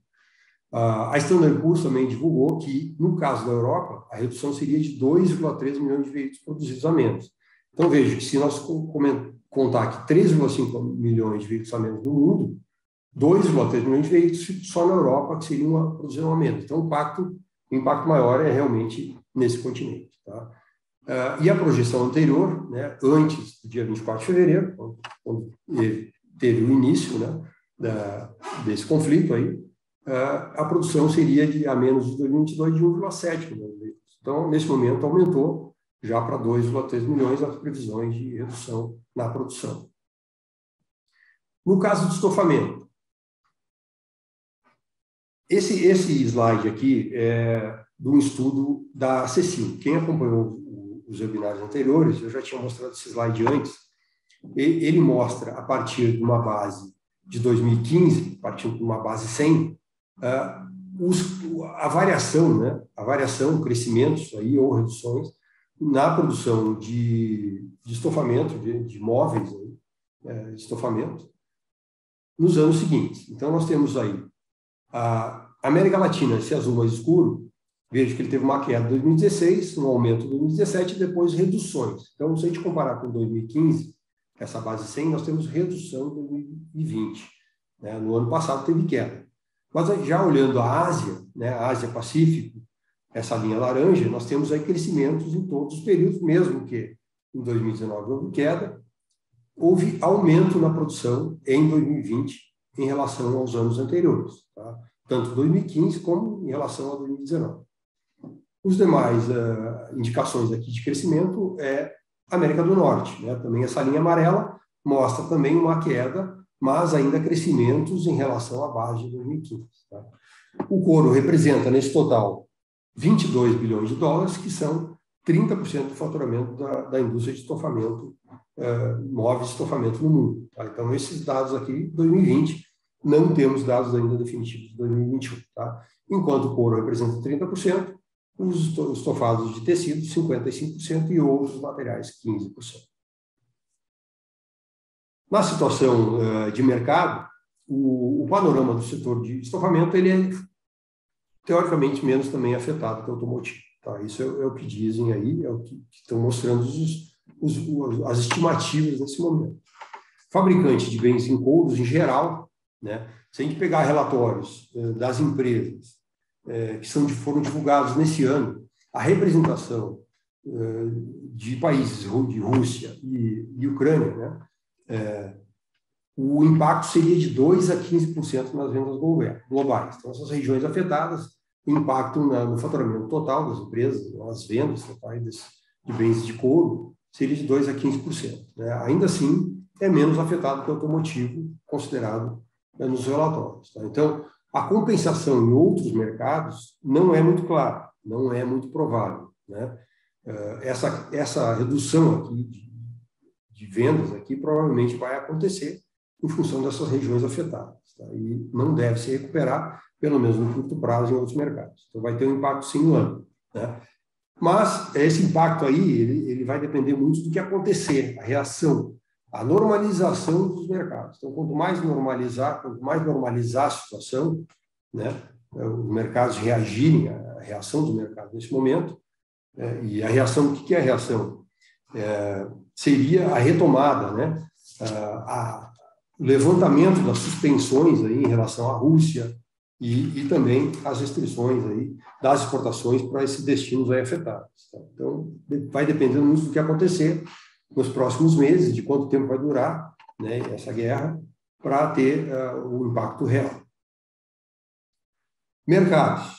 A Standard and Poor's também divulgou que, no caso da Europa, a redução seria de dois vírgula três milhões de veículos produzidos a menos. Então, veja que se nós contar que três vírgula cinco milhões de veículos a menos no mundo, dois vírgula três milhões de veículos só na Europa que seriam produzidos a menos. Então, o impacto, o impacto maior é realmente nesse continente. Tá? Uh, e a projeção anterior, né, antes do dia vinte e quatro de fevereiro, quando, quando teve o início, né, da, desse conflito aí, a produção seria de a menos de dois mil e vinte e dois de um vírgula sete milhões de veículos. Então, nesse momento, aumentou já para dois vírgula três milhões as previsões de redução na produção. No caso do estofamento, esse, esse slide aqui é de um estudo da Cecil. Quem acompanhou os webinários anteriores, eu já tinha mostrado esse slide antes, ele mostra, a partir de uma base de dois mil e quinze, partindo de uma base cem, Uh, os, a variação, né, a variação, crescimentos aí, ou reduções na produção de, de estofamento, de, de móveis, aí, é, de estofamento, nos anos seguintes. Então, nós temos aí a América Latina, esse azul mais escuro, vejo que ele teve uma queda em dois mil e dezesseis, um aumento em dois mil e dezessete e depois reduções. Então, se a gente comparar com dois mil e quinze, essa base cem, nós temos redução em dois mil e vinte. Né? No ano passado teve queda. Mas já olhando a Ásia, né, a Ásia-Pacífico, essa linha laranja, nós temos aí crescimentos em todos os períodos, mesmo que em dois mil e dezenove houve queda, houve aumento na produção em dois mil e vinte em relação aos anos anteriores, tá? Tanto dois mil e quinze como em relação a dois mil e dezenove. Os demais uh, indicações aqui de crescimento é América do Norte, né? Também essa linha amarela mostra também uma queda, mas ainda crescimentos em relação à base de dois mil e quinze. Tá? O couro representa, nesse total, vinte e dois bilhões de dólares, que são trinta por cento do faturamento da, da indústria de estofamento, uh, móveis de estofamento no mundo. Tá? Então, esses dados aqui, dois mil e vinte, não temos dados ainda definitivos de dois mil e vinte e um. Tá? Enquanto o couro representa trinta por cento, os estofados de tecido, cinquenta e cinco por cento, e outros materiais, quinze por cento. Na situação uh, de mercado, o, o panorama do setor de estofamento ele é, teoricamente, menos também afetado que o automotivo. Tá? Isso é, é o que dizem aí, é o que, que estão mostrando os, os, os, as estimativas nesse momento. Fabricante de bens em couros, em geral, né, se a gente pegar relatórios uh, das empresas uh, que são, foram divulgados nesse ano, a representação uh, de países de Rússia e, e Ucrânia, né, É, o impacto seria de dois a quinze por cento nas vendas globais. Então, essas regiões afetadas impactam na, no faturamento total das empresas, nas vendas totais de bens de couro, seria de dois a quinze por cento. Né? Ainda assim, é menos afetado que o automotivo, considerado, né, nos relatórios. Tá? Então, a compensação em outros mercados não é muito clara, não é muito provável. Né? Essa, essa redução aqui de de vendas aqui provavelmente vai acontecer em função dessas regiões afetadas. Tá? E não deve se recuperar, pelo menos no curto prazo, em outros mercados. Então, vai ter um impacto sim no ano. Né? Mas esse impacto aí, ele, ele vai depender muito do que acontecer, a reação, a normalização dos mercados. Então, quanto mais normalizar, quanto mais normalizar a situação, né, os mercados reagirem, a reação do mercado nesse momento, é, e a reação, o que é a reação? É, seria a retomada, né, a, o levantamento das suspensões aí em relação à Rússia e, e também as restrições aí das exportações para esses destinos aí afetados. Tá? Então, vai dependendo muito do que acontecer nos próximos meses, de quanto tempo vai durar, né, essa guerra, para ter uh, o impacto real. Mercados.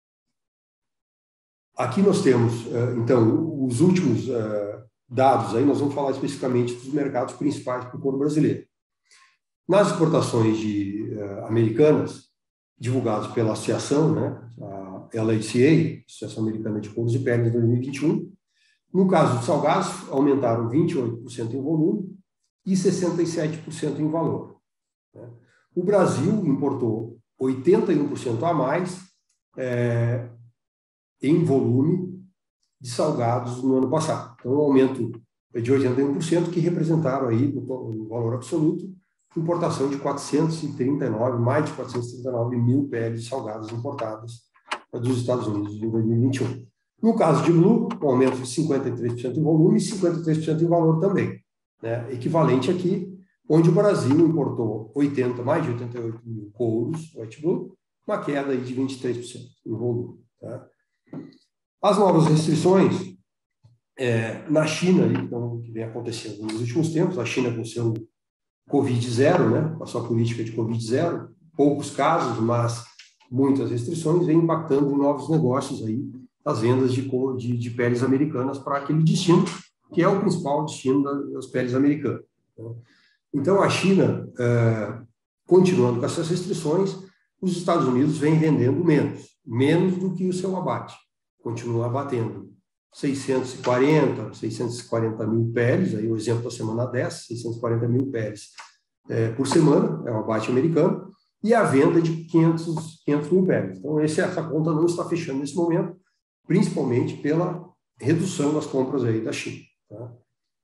Aqui nós temos, uh, então, os últimos uh, dados, aí nós vamos falar especificamente dos mercados principais para o couro brasileiro. Nas exportações de, uh, americanas, divulgadas pela associação, né, a L A C A, Associação Americana de Couros e Peles, de dois mil e vinte e um, no caso dos salgados, aumentaram vinte e oito por cento em volume e sessenta e sete por cento em valor. Né. O Brasil importou oitenta e um por cento a mais é, em volume de salgados no ano passado. Então, um aumento de oitenta e um por cento, que representaram aí, no valor absoluto, importação de quatrocentos e trinta e nove, mais de quatrocentos e trinta e nove mil peles de salgados importadas dos Estados Unidos em dois mil e vinte e um. No caso de Blue, um aumento de cinquenta e três por cento em volume e cinquenta e três por cento em valor também. Né? Equivalente aqui, onde o Brasil importou oitenta, mais de oitenta e oito mil couros, White Blue, uma queda aí de vinte e três por cento em volume. Tá? As novas restrições, é, na China, então, que vem acontecendo nos últimos tempos, a China com seu Covid zero, né, com a sua política de Covid zero, poucos casos, mas muitas restrições, vem impactando em novos negócios aí, as vendas de, de, de peles americanas para aquele destino, que é o principal destino das peles americanas. Né? Então, a China, é, continuando com essas restrições, os Estados Unidos vêm vendendo menos, menos do que o seu abate. Continua abatendo seiscentos e quarenta, seiscentos e quarenta mil peles, aí o exemplo da semana dez, seiscentos e quarenta mil peles é, por semana, é o abate americano, e a venda de quinhentos, quinhentos mil peles. Então, esse, essa conta não está fechando nesse momento, principalmente pela redução das compras aí da China. Tá?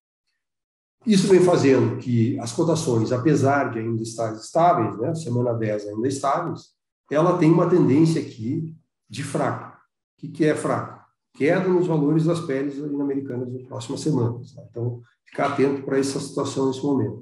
Isso vem fazendo que as cotações, apesar de ainda estarem estáveis, né, semana dez ainda estáveis, ela tem uma tendência aqui de fraca. O que, que é fraco? Queda nos valores das peles americanas nas próximas semanas. Tá? Então, ficar atento para essa situação nesse momento.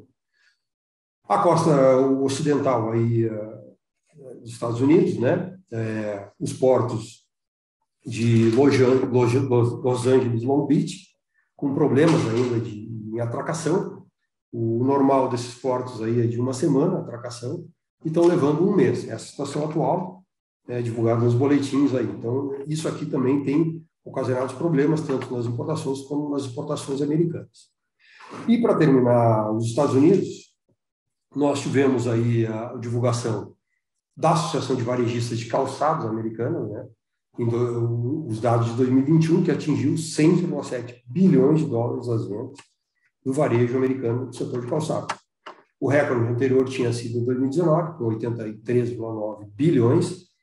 A costa ocidental aí, uh, dos Estados Unidos, né? É, os portos de Los, Los, Los Angeles e Long Beach, com problemas ainda de, em atracação. O normal desses portos aí é de uma semana, atracação, e estão levando um mês. Essa é a situação atual, é, divulgada nos boletins aí. Então, isso aqui também tem ocasionado problemas, tanto nas importações como nas exportações americanas. E, para terminar, os Estados Unidos, nós tivemos aí a divulgação da Associação de Varejistas de Calçados americana, né, do, os dados de dois mil e vinte e um, que atingiu cem vírgula sete bilhões de dólares as vendas do varejo americano do setor de calçados. O recorde anterior tinha sido em dois mil e dezenove, com oitenta e três vírgula nove bilhões,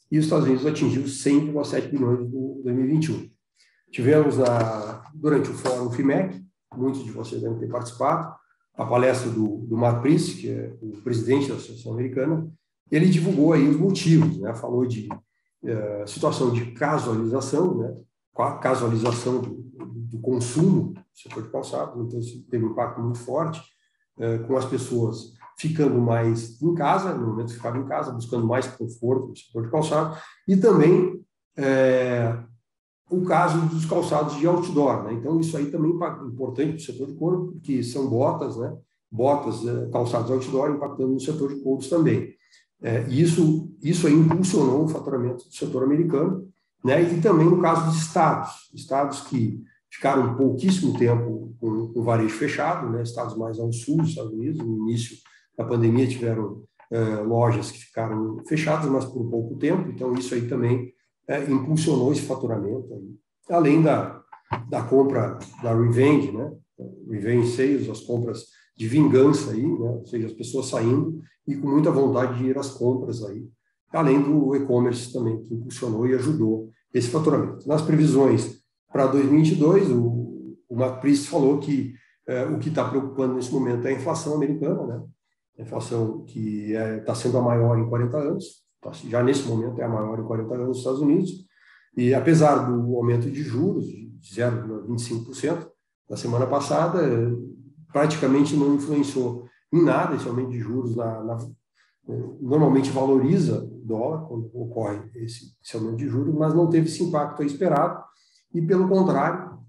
e os Estados Unidos atingiu cem vírgula sete bilhões em dois mil e vinte e um. Tivemos, na, durante o Fórum FIMEC, muitos de vocês devem ter participado, a palestra do, do Matt Price, que é o presidente da Associação Americana. Ele divulgou aí os motivos, né? Falou de eh, situação de casualização, né? Casualização do, do consumo do setor de calçado, então isso teve um impacto muito forte, eh, com as pessoas ficando mais em casa, no momento que ficavam em casa, buscando mais conforto no setor de calçado, e também eh, o caso dos calçados de outdoor, né? Então isso aí também é importante para o setor de couro, porque são botas, né? Botas, eh, calçados outdoor impactando no setor de couros também. É, isso, isso aí impulsionou o faturamento do setor americano, né? E também no caso de estados, estados que ficaram pouquíssimo tempo com, com o varejo fechado, né? Estados mais ao sul dos Estados Unidos, no início da pandemia tiveram é, lojas que ficaram fechadas, mas por pouco tempo, então isso aí também é, impulsionou esse faturamento, aí. Além da, da compra da revenge, né? Revenge sales, as compras de vingança aí, né? Ou seja, as pessoas saindo e com muita vontade de ir às compras aí, além do e-commerce também, que impulsionou e ajudou esse faturamento. Nas previsões para dois mil e vinte e dois, o, o Matt Price falou que é, o que está preocupando nesse momento é a inflação americana, né? A inflação que está é, tá sendo a maior em quarenta anos, já nesse momento é a maior em quarenta anos nos Estados Unidos, e apesar do aumento de juros de zero vírgula vinte e cinco por cento na semana passada, praticamente não influenciou em nada esse aumento de juros. Na, na, normalmente valoriza o dólar quando ocorre esse, esse aumento de juros, mas não teve esse impacto aí esperado, e pelo contrário,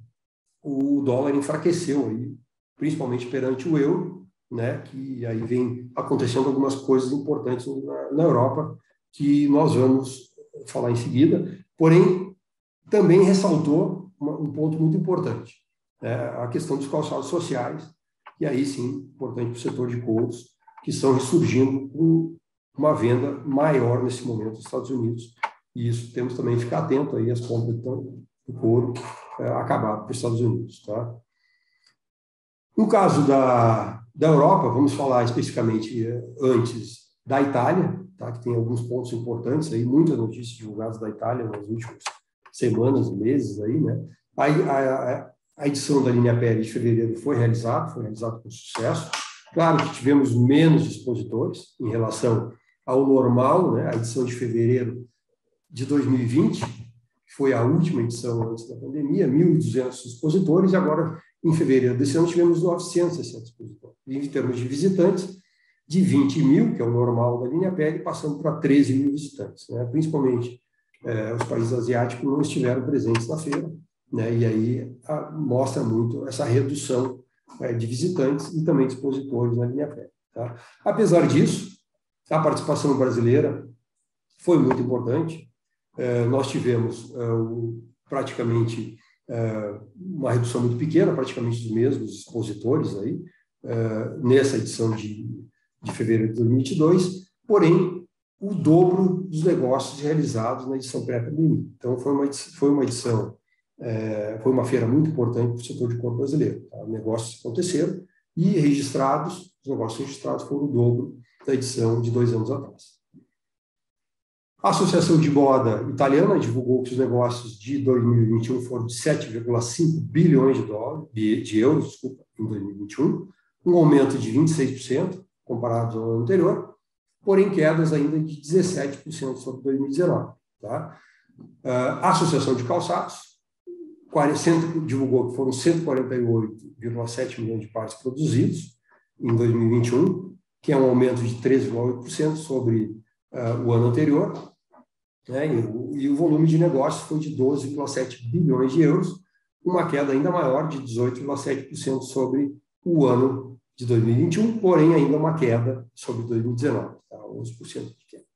o dólar enfraqueceu aí, principalmente perante o euro, né, que aí vem acontecendo algumas coisas importantes na, na Europa, que nós vamos falar em seguida, porém, também ressaltou uma, um ponto muito importante, é a questão dos calçados sociais, e aí sim, importante para o setor de couros, que estão ressurgindo com uma venda maior nesse momento nos Estados Unidos, e isso temos também que ficar atento aí às compras do couro é, acabado para os Estados Unidos, tá? No caso da, da Europa, vamos falar especificamente antes da Itália, tá? Que tem alguns pontos importantes aí, muitas notícias divulgadas da Itália nas últimas semanas, meses aí, né? A, a, a edição da linha Pele de fevereiro foi realizada, foi realizada com sucesso. Claro que tivemos menos expositores em relação ao normal, né? A edição de fevereiro de dois mil e vinte foi a última edição antes da pandemia, mil e duzentos expositores, e agora, em fevereiro desse ano, tivemos novecentos e sessenta expositores. E em termos de visitantes, de vinte mil, que é o normal da linha Pele, passando para treze mil visitantes, né? Principalmente eh, os países asiáticos não estiveram presentes na feira, né? E aí a, mostra muito essa redução eh, de visitantes e também de expositores na linha Pele, tá? Apesar disso, a participação brasileira foi muito importante. Eh, nós tivemos eh, praticamente eh, uma redução muito pequena, praticamente dos mesmos expositores aí, eh, nessa edição de, de fevereiro de dois mil e vinte e dois, porém, o dobro dos negócios realizados na edição pré-pandemia. Então, foi uma, foi uma edição, eh, foi uma feira muito importante para o setor de couro brasileiro, tá? Negócios aconteceram e registrados, os negócios registrados foram o dobro da edição de dois anos atrás. A Associação de Moda Italiana divulgou que os negócios de dois mil e vinte e um foram de sete vírgula cinco bilhões de dólares, de, de euros, desculpa, em dois mil e vinte e um, um aumento de vinte e seis por cento comparado ao ano anterior, porém quedas ainda de dezessete por cento sobre dois mil e dezenove. Tá? A Associação de Calçados divulgou que foram cento e quarenta e oito vírgula sete milhões de pares produzidos em dois mil e vinte e um, que é um aumento de treze vírgula oito por cento sobre Uh, o ano anterior, né? e, o, e o volume de negócios foi de doze vírgula sete bilhões de euros, uma queda ainda maior de dezoito vírgula sete por cento sobre o ano de dois mil e vinte e um, porém ainda uma queda sobre dois mil e dezenove, tá? onze por cento de queda.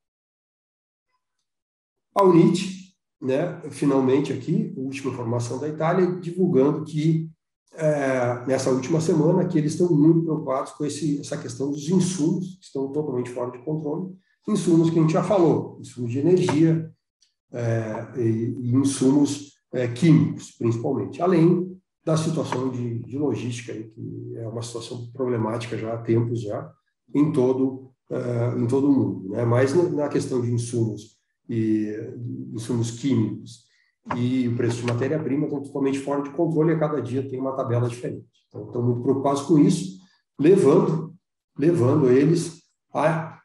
A Unit, né, finalmente aqui, a última informação da Itália, divulgando que é, nessa última semana que eles estão muito preocupados com esse, essa questão dos insumos, que estão totalmente fora de controle, insumos que a gente já falou, insumos de energia é, e, e insumos é, químicos, principalmente, além da situação de, de logística, aí, que é uma situação problemática já há tempos já, em todo, é, em todo o mundo, né? Mas na questão de insumos e insumos químicos e o preço de matéria-prima estão totalmente fora de controle e a cada dia tem uma tabela diferente. Então, estão muito preocupados com isso, levando, levando eles a,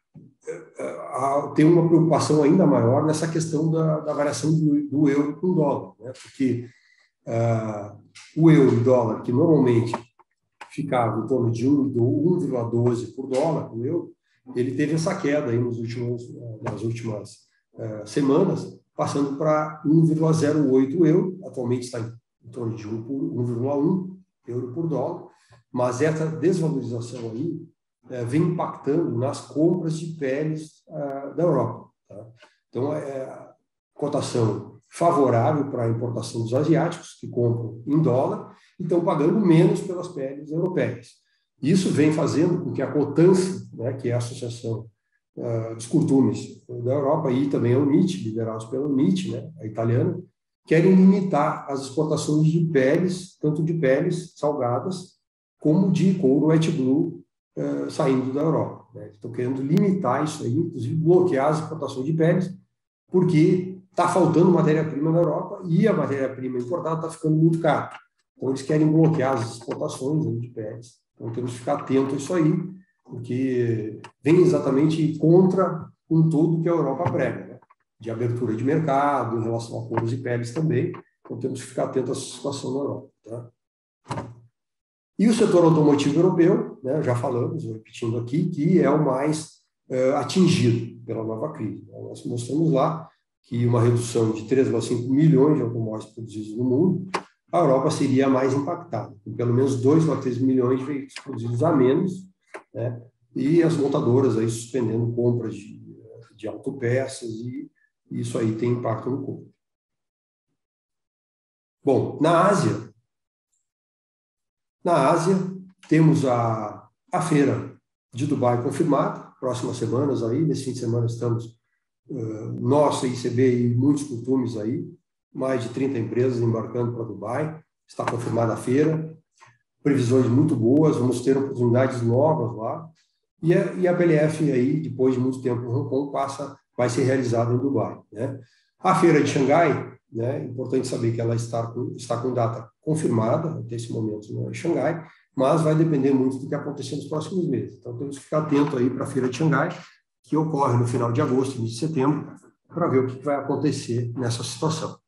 a ter uma preocupação ainda maior nessa questão da, da variação do, do euro com o dólar, né? Porque uh, o euro e dólar, que normalmente ficava em torno de um vírgula doze por dólar, o euro, ele teve essa queda aí nos últimos, nas últimas uh, semanas, passando para um vírgula zero oito euro, atualmente está em, em torno de um vírgula um euro por dólar, mas essa desvalorização aí é, vem impactando nas compras de peles uh, da Europa. Tá? Então, é cotação favorável para a importação dos asiáticos, que compram em dólar e estão pagando menos pelas peles europeias. Isso vem fazendo com que a Cotança, né, que é a Associação uh, dos Curtumes da Europa, e também a UNIT, liderados pela UNIT, né, a italiana, querem limitar as exportações de peles, tanto de peles salgadas, como de couro wet blue uh, saindo da Europa. Né? Estão querendo limitar isso aí, inclusive bloquear as exportações de peles, porque está faltando matéria-prima na Europa e a matéria-prima importada está ficando muito cara. Então, eles querem bloquear as exportações de peles. Então, temos que ficar atento a isso aí, porque vem exatamente contra um todo que a Europa prega, né? De abertura de mercado, em relação a couros e peles também. Então, temos que ficar atento a essa situação na Europa. Tá? E o setor automotivo europeu, né, já falamos, repetindo aqui, que é o mais uh, atingido pela nova crise. Nós mostramos lá que uma redução de três vírgula cinco milhões de automóveis produzidos no mundo, a Europa seria a mais impactada, com pelo menos dois vírgula três milhões de veículos produzidos a menos, né, e as montadoras aí suspendendo compras de, de autopeças, e isso aí tem impacto no custo. Bom, na Ásia, na Ásia temos a, a feira de Dubai confirmada, próximas semanas aí, nesse fim de semana estamos Uh, nossa I C B e muitos curtumes aí, mais de trinta empresas embarcando para Dubai, está confirmada a feira, previsões muito boas, vamos ter oportunidades novas lá, e a, e a B L F aí, depois de muito tempo em Hong Kong, passa, vai ser realizada em Dubai. Né? A feira de Xangai, né, é importante saber que ela está com, está com data confirmada, até esse momento não é em Xangai, mas vai depender muito do que acontecer nos próximos meses. Então temos que ficar atento aí para a feira de Xangai, que ocorre no final de agosto, início de setembro, para ver o que vai acontecer nessa situação.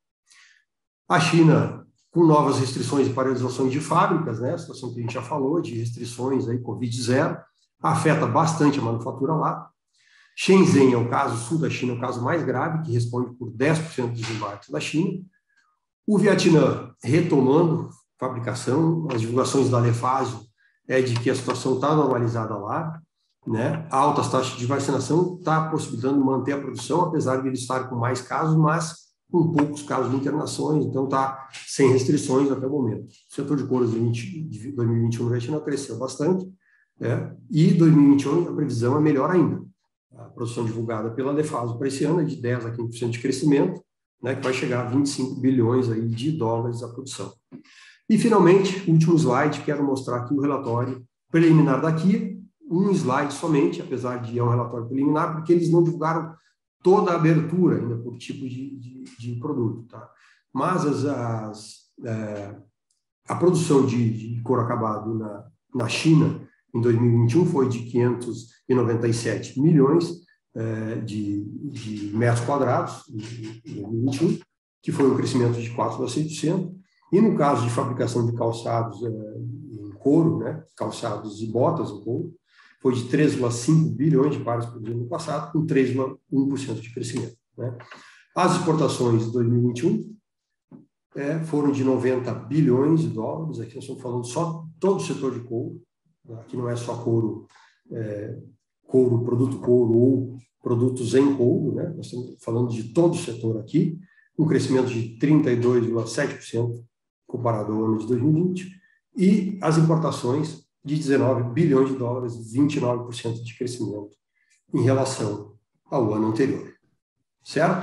A China, com novas restrições e paralisações de fábricas, né, a situação que a gente já falou, de restrições aí, Covid zero, afeta bastante a manufatura lá. Shenzhen é o caso, sul da China, é o caso mais grave, que responde por dez por cento dos embarques da China. O Vietnã retomando fabricação, as divulgações da Lefásio é de que a situação está normalizada lá, né? Altas taxas de vacinação está possibilitando manter a produção, apesar de eles estarem com mais casos, mas com poucos casos de internações, então está sem restrições até o momento. O setor de couros de dois mil e vinte e um no Vietnã cresceu bastante, né? E dois mil e vinte e um a previsão é melhor ainda. A produção divulgada pela Lefásio para esse ano é de dez a quinze por cento de crescimento, né? Que vai chegar a vinte e cinco bilhões aí de dólares a produção. E, finalmente, último slide, quero mostrar aqui o relatório preliminar da Kia, um slide somente, apesar de é um relatório preliminar, porque eles não divulgaram toda a abertura ainda por tipo de, de, de produto. Tá? Mas as, as, é, a produção de, de couro acabado na, na China em dois mil e vinte e um foi de quinhentos e noventa e sete milhões é, de, de metros quadrados em dois mil e vinte e um, que foi um crescimento de quatro vírgula seis por cento. E no caso de fabricação de calçados é, em couro, né, calçados e botas em couro, foi de três vírgula cinco bilhões de pares por dia no passado, com três vírgula um por cento de crescimento. Né? As exportações de dois mil e vinte e um é, foram de noventa bilhões de dólares, aqui nós estamos falando só todo o setor de couro, aqui não é só couro, é, couro, produto couro ou produtos em couro, né? Nós estamos falando de todo o setor aqui, um crescimento de trinta e dois vírgula sete por cento comparado ao ano de dois mil e vinte, e as importações de dezenove bilhões de dólares, vinte e nove por cento de crescimento em relação ao ano anterior. Certo?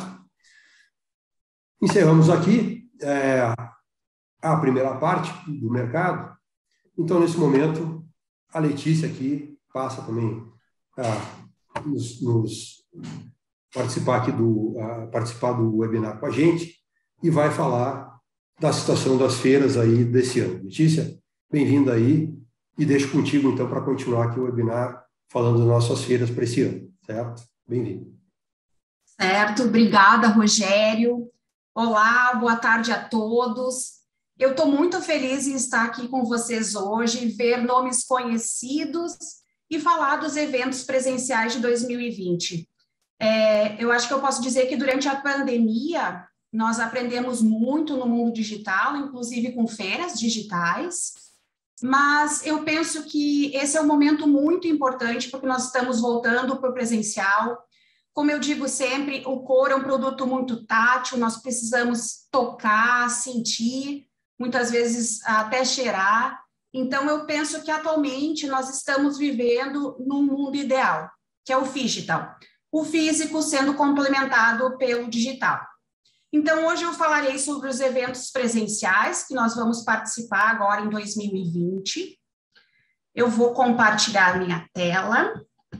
Encerramos aqui é, a primeira parte do mercado. Então, nesse momento, a Letícia aqui passa também a nos, nos participar aqui do, uh, participar do webinar com a gente e vai falar da situação das feiras aí desse ano. Letícia, bem-vinda aí e deixo contigo, então, para continuar aqui o webinar falando das nossas feiras para esse ano, certo? Bem-vindo. Certo, obrigada, Rogério. Olá, boa tarde a todos. Eu estou muito feliz em estar aqui com vocês hoje, ver nomes conhecidos e falar dos eventos presenciais de dois mil e vinte. É, eu acho que eu posso dizer que durante a pandemia nós aprendemos muito no mundo digital, inclusive com feiras digitais, mas eu penso que esse é um momento muito importante porque nós estamos voltando para o presencial. Como eu digo sempre, o couro é um produto muito tátil, nós precisamos tocar, sentir, muitas vezes até cheirar. Então, eu penso que atualmente nós estamos vivendo num mundo ideal, que é o digital. O físico sendo complementado pelo digital. Então, hoje eu falarei sobre os eventos presenciais que nós vamos participar agora em dois mil e vinte. Eu vou compartilhar minha tela.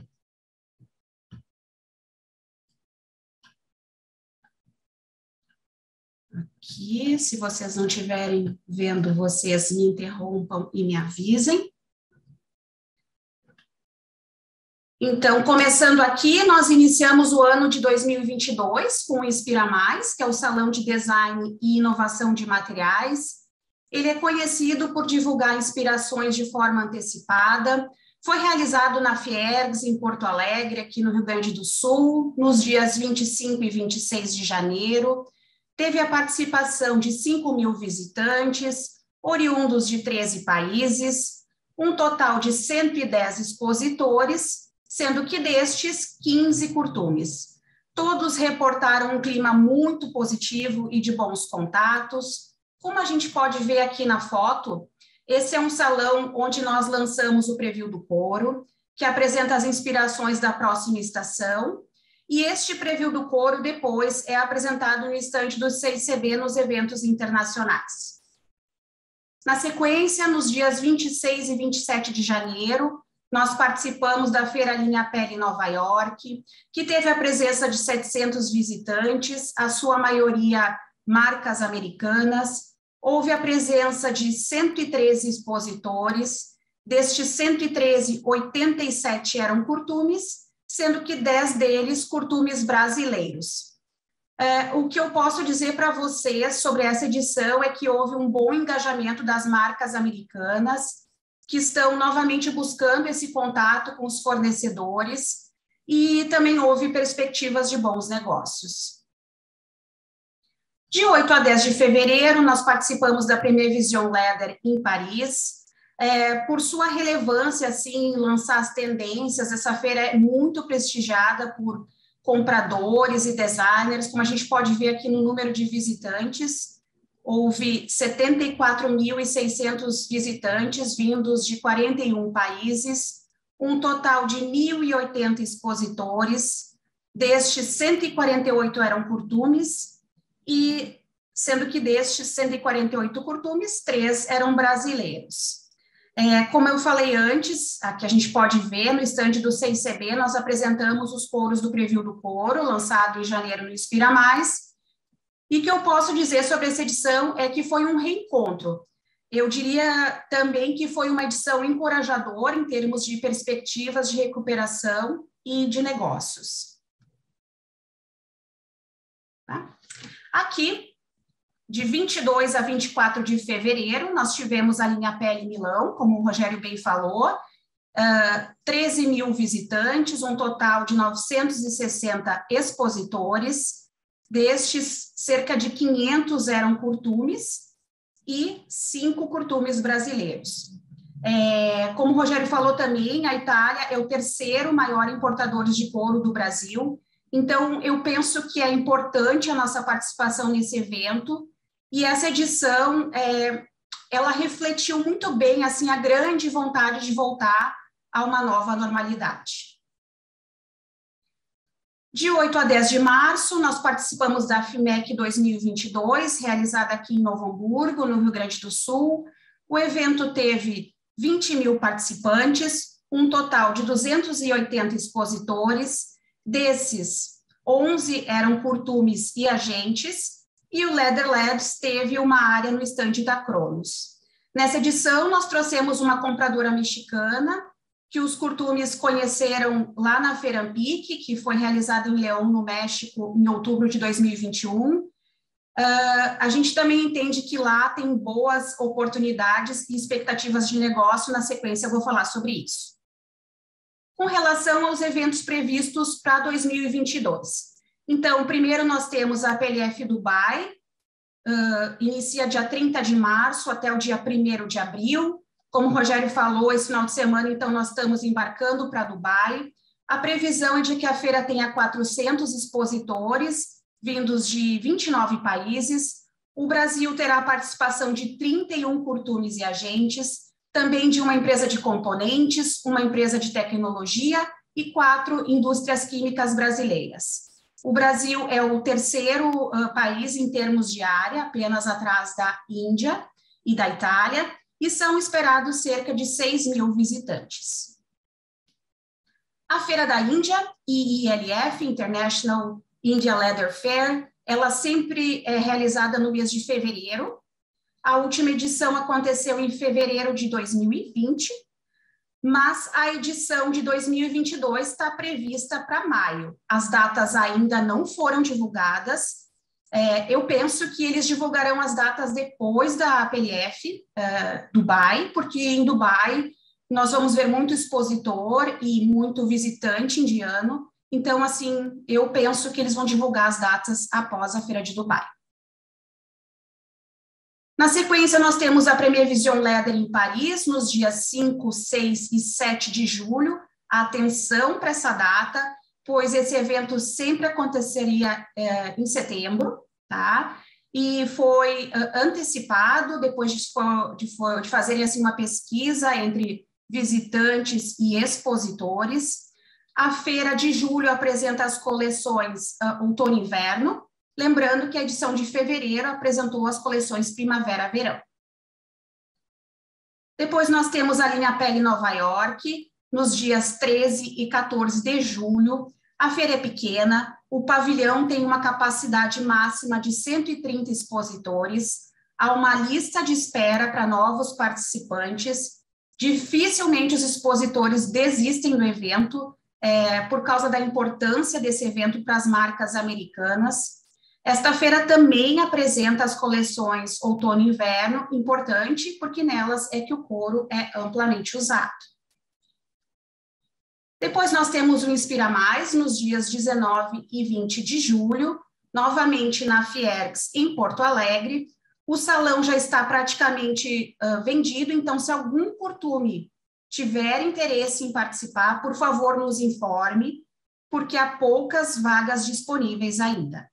Aqui, se vocês não estiverem vendo, vocês me interrompam e me avisem. Então, começando aqui, nós iniciamos o ano de dois mil e vinte e dois com o Inspira Mais, que é o Salão de Design e Inovação de Materiais. Ele é conhecido por divulgar inspirações de forma antecipada. Foi realizado na Fiergs, em Porto Alegre, aqui no Rio Grande do Sul, nos dias vinte e cinco e vinte e seis de janeiro. Teve a participação de cinco mil visitantes, oriundos de treze países, um total de cento e dez expositores, sendo que destes, quinze curtumes. Todos reportaram um clima muito positivo e de bons contatos. Como a gente pode ver aqui na foto, esse é um salão onde nós lançamos o Preview do Couro, que apresenta as inspirações da próxima estação, e este Preview do Couro depois é apresentado no estande do C I C B nos eventos internacionais. Na sequência, nos dias vinte e seis e vinte e sete de janeiro, nós participamos da Feira Linha Pele em Nova York, que teve a presença de setecentos visitantes, a sua maioria marcas americanas. Houve a presença de cento e treze expositores, destes cento e treze, oitenta e sete eram curtumes, sendo que dez deles curtumes brasileiros. É, o que eu posso dizer para vocês sobre essa edição é que houve um bom engajamento das marcas americanas, que estão novamente buscando esse contato com os fornecedores, e também houve perspectivas de bons negócios. De oito a dez de fevereiro, nós participamos da Premier Vision Leather em Paris. É, por sua relevância, assim, lançar as tendências, essa feira é muito prestigiada por compradores e designers, como a gente pode ver aqui no número de visitantes. Houve setenta e quatro mil e seiscentos visitantes vindos de quarenta e um países, um total de mil e oitenta expositores, destes cento e quarenta e oito eram curtumes, e sendo que destes cento e quarenta e oito curtumes, três eram brasileiros. É, como eu falei antes, aqui a gente pode ver no estande do C I C B, nós apresentamos os couros do Preview do Couro, lançado em janeiro no Inspira Mais. E o que eu posso dizer sobre essa edição é que foi um reencontro. Eu diria também que foi uma edição encorajadora em termos de perspectivas de recuperação e de negócios. Tá? Aqui, de vinte e dois a vinte e quatro de fevereiro, nós tivemos a Linha Pele Milão, como o Rogério bem falou, uh, treze mil visitantes, um total de novecentos e sessenta expositores. Destes, cerca de quinhentos eram curtumes e cinco curtumes brasileiros. É, como o Rogério falou também, a Itália é o terceiro maior importador de couro do Brasil, então eu penso que é importante a nossa participação nesse evento, e essa edição, é, ela refletiu muito bem assim, a grande vontade de voltar a uma nova normalidade. De oito a dez de março, nós participamos da FIMEC dois mil e vinte e dois, realizada aqui em Novo Hamburgo, no Rio Grande do Sul. O evento teve vinte mil participantes, um total de duzentos e oitenta expositores. Desses, onze eram curtumes e agentes, e o Leather Labs teve uma área no estande da Cronos. Nessa edição, nós trouxemos uma compradora mexicana, que os curtumes conheceram lá na Feira Ampic, que foi realizada em León, no México, em outubro de dois mil e vinte e um. Uh, a gente também entende que lá tem boas oportunidades e expectativas de negócio, na sequência eu vou falar sobre isso. Com relação aos eventos previstos para dois mil e vinte e dois. Então, primeiro nós temos a P L F Dubai, uh, inicia dia trinta de março até o dia primeiro de abril. Como o Rogério falou, esse final de semana, então, nós estamos embarcando para Dubai. A previsão é de que a feira tenha quatrocentos expositores, vindos de vinte e nove países. O Brasil terá a participação de trinta e um curtumes e agentes, também de uma empresa de componentes, uma empresa de tecnologia e quatro indústrias químicas brasileiras. O Brasil é o terceiro uh, país em termos de área, apenas atrás da Índia e da Itália, e são esperados cerca de seis mil visitantes. A Feira da Índia, I I L F, International India Leather Fair, ela sempre é realizada no mês de fevereiro. A última edição aconteceu em fevereiro de dois mil e vinte, mas a edição de dois mil e vinte e dois está prevista para maio. As datas ainda não foram divulgadas. É, eu penso que eles divulgarão as datas depois da P L F uh, Dubai, porque em Dubai nós vamos ver muito expositor e muito visitante indiano. Então, assim, eu penso que eles vão divulgar as datas após a Feira de Dubai. Na sequência, nós temos a Premier Vision Leather em Paris, nos dias cinco, seis e sete de julho. Atenção para essa data, pois esse evento sempre aconteceria é, em setembro, tá? E foi uh, antecipado, depois de, de, de fazerem assim, uma pesquisa entre visitantes e expositores. A feira de julho apresenta as coleções uh, outono e inverno, lembrando que a edição de fevereiro apresentou as coleções primavera-verão. Depois nós temos a linha Pele Nova York, nos dias treze e quatorze de julho. A feira é pequena, o pavilhão tem uma capacidade máxima de cento e trinta expositores, há uma lista de espera para novos participantes. Dificilmente os expositores desistem do evento, é, por causa da importância desse evento para as marcas americanas. Esta feira também apresenta as coleções outono e inverno, importante, porque nelas é que o couro é amplamente usado. Depois nós temos o Inspira Mais, nos dias dezenove e vinte de julho, novamente na Fiergs, em Porto Alegre. O salão já está praticamente uh, vendido, então se algum curtume tiver interesse em participar, por favor, nos informe, porque há poucas vagas disponíveis ainda.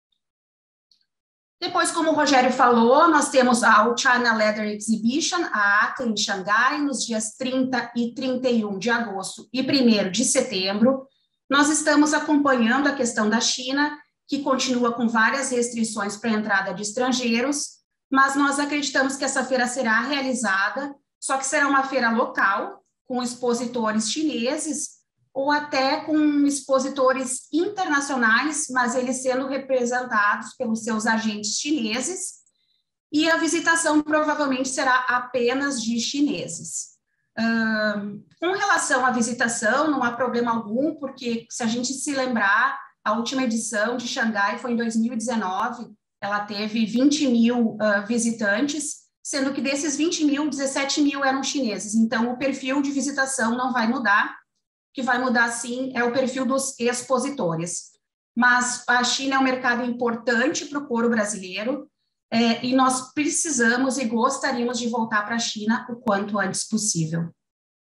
Depois, como o Rogério falou, nós temos a All China Leather Exhibition, a A C L, em Xangai, nos dias trinta e trinta e um de agosto e primeiro de setembro. Nós estamos acompanhando a questão da China, que continua com várias restrições para a entrada de estrangeiros, mas nós acreditamos que essa feira será realizada, só que será uma feira local, com expositores chineses, ou até com expositores internacionais, mas eles sendo representados pelos seus agentes chineses, e a visitação provavelmente será apenas de chineses. Um, com relação à visitação, não há problema algum, porque se a gente se lembrar, a última edição de Xangai foi em dois mil e dezenove, ela teve vinte mil uh, visitantes, sendo que desses vinte mil, dezessete mil eram chineses, então o perfil de visitação não vai mudar. O que vai mudar, sim, é o perfil dos expositores. Mas a China é um mercado importante para o couro brasileiro, é, e nós precisamos e gostaríamos de voltar para a China o quanto antes possível.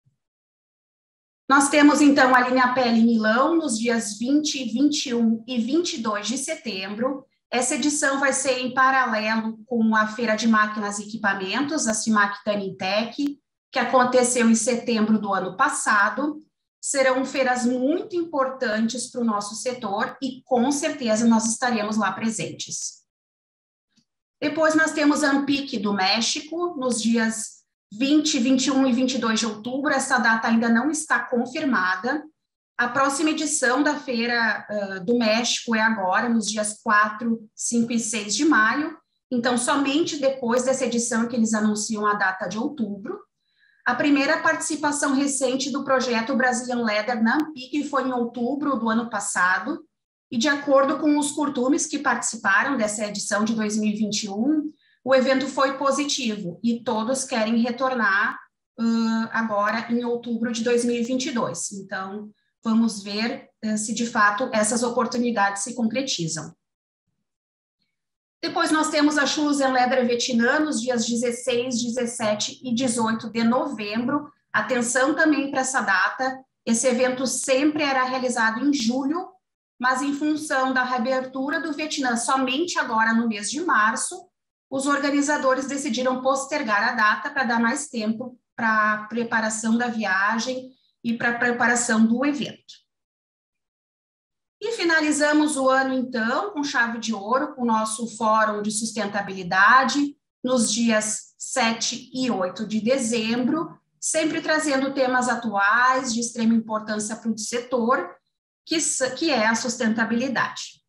Nós temos, então, a linha Pele em Milão, nos dias vinte, vinte e um e vinte e dois de setembro. Essa edição vai ser em paralelo com a Feira de Máquinas e Equipamentos, a CIMAC Tanintec, que aconteceu em setembro do ano passado. Serão feiras muito importantes para o nosso setor e, com certeza, nós estaremos lá presentes. Depois, nós temos a Ampic do México, nos dias vinte, vinte e um e vinte e dois de outubro. Essa data ainda não está confirmada. A próxima edição da Feira uh, do México é agora, nos dias quatro, cinco e seis de maio, então somente depois dessa edição que eles anunciam a data de outubro. A primeira participação recente do projeto Brazilian Leather na Ampig foi em outubro do ano passado, e de acordo com os curtumes que participaram dessa edição de dois mil e vinte e um, o evento foi positivo, e todos querem retornar uh, agora em outubro de dois mil e vinte e dois. Então, vamos ver uh, se de fato essas oportunidades se concretizam. Depois nós temos a Shoes and Leather Vietnã nos dias dezesseis, dezessete e dezoito de novembro. Atenção também para essa data. Esse evento sempre era realizado em julho, mas em função da reabertura do Vietnã somente agora no mês de março, os organizadores decidiram postergar a data para dar mais tempo para a preparação da viagem e para a preparação do evento. E finalizamos o ano, então, com chave de ouro, com o nosso Fórum de Sustentabilidade, nos dias sete e oito de dezembro, sempre trazendo temas atuais de extrema importância para o setor, que, que é a sustentabilidade.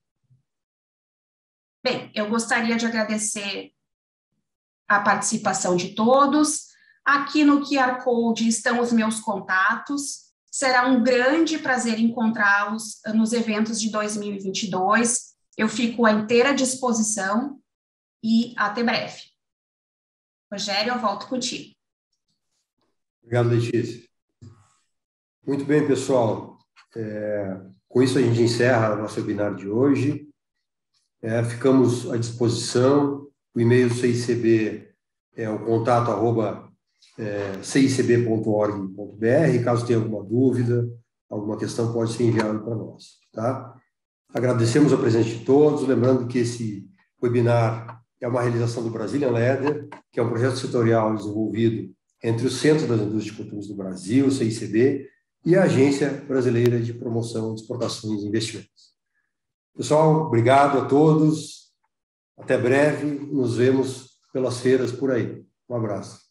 Bem, eu gostaria de agradecer a participação de todos. Aqui no Q R Code estão os meus contatos. Será um grande prazer encontrá-los nos eventos de dois mil e vinte e dois. Eu fico à inteira disposição e até breve. Rogério, eu volto contigo. Obrigado, Letícia. Muito bem, pessoal. É, com isso a gente encerra o nosso webinar de hoje. É, ficamos à disposição. O e-mail do C I C B é o contato arroba É, c i c b ponto org ponto b r. Caso tenha alguma dúvida, alguma questão, pode ser enviado para nós. Tá? Agradecemos a presença de todos, lembrando que esse webinar é uma realização do Brazilian Leather, que é um projeto setorial desenvolvido entre o Centro das Indústrias de Costumes do Brasil, o C I C B, e a Agência Brasileira de Promoção de Exportações e Investimentos. Pessoal, obrigado a todos, até breve, nos vemos pelas feiras por aí. Um abraço.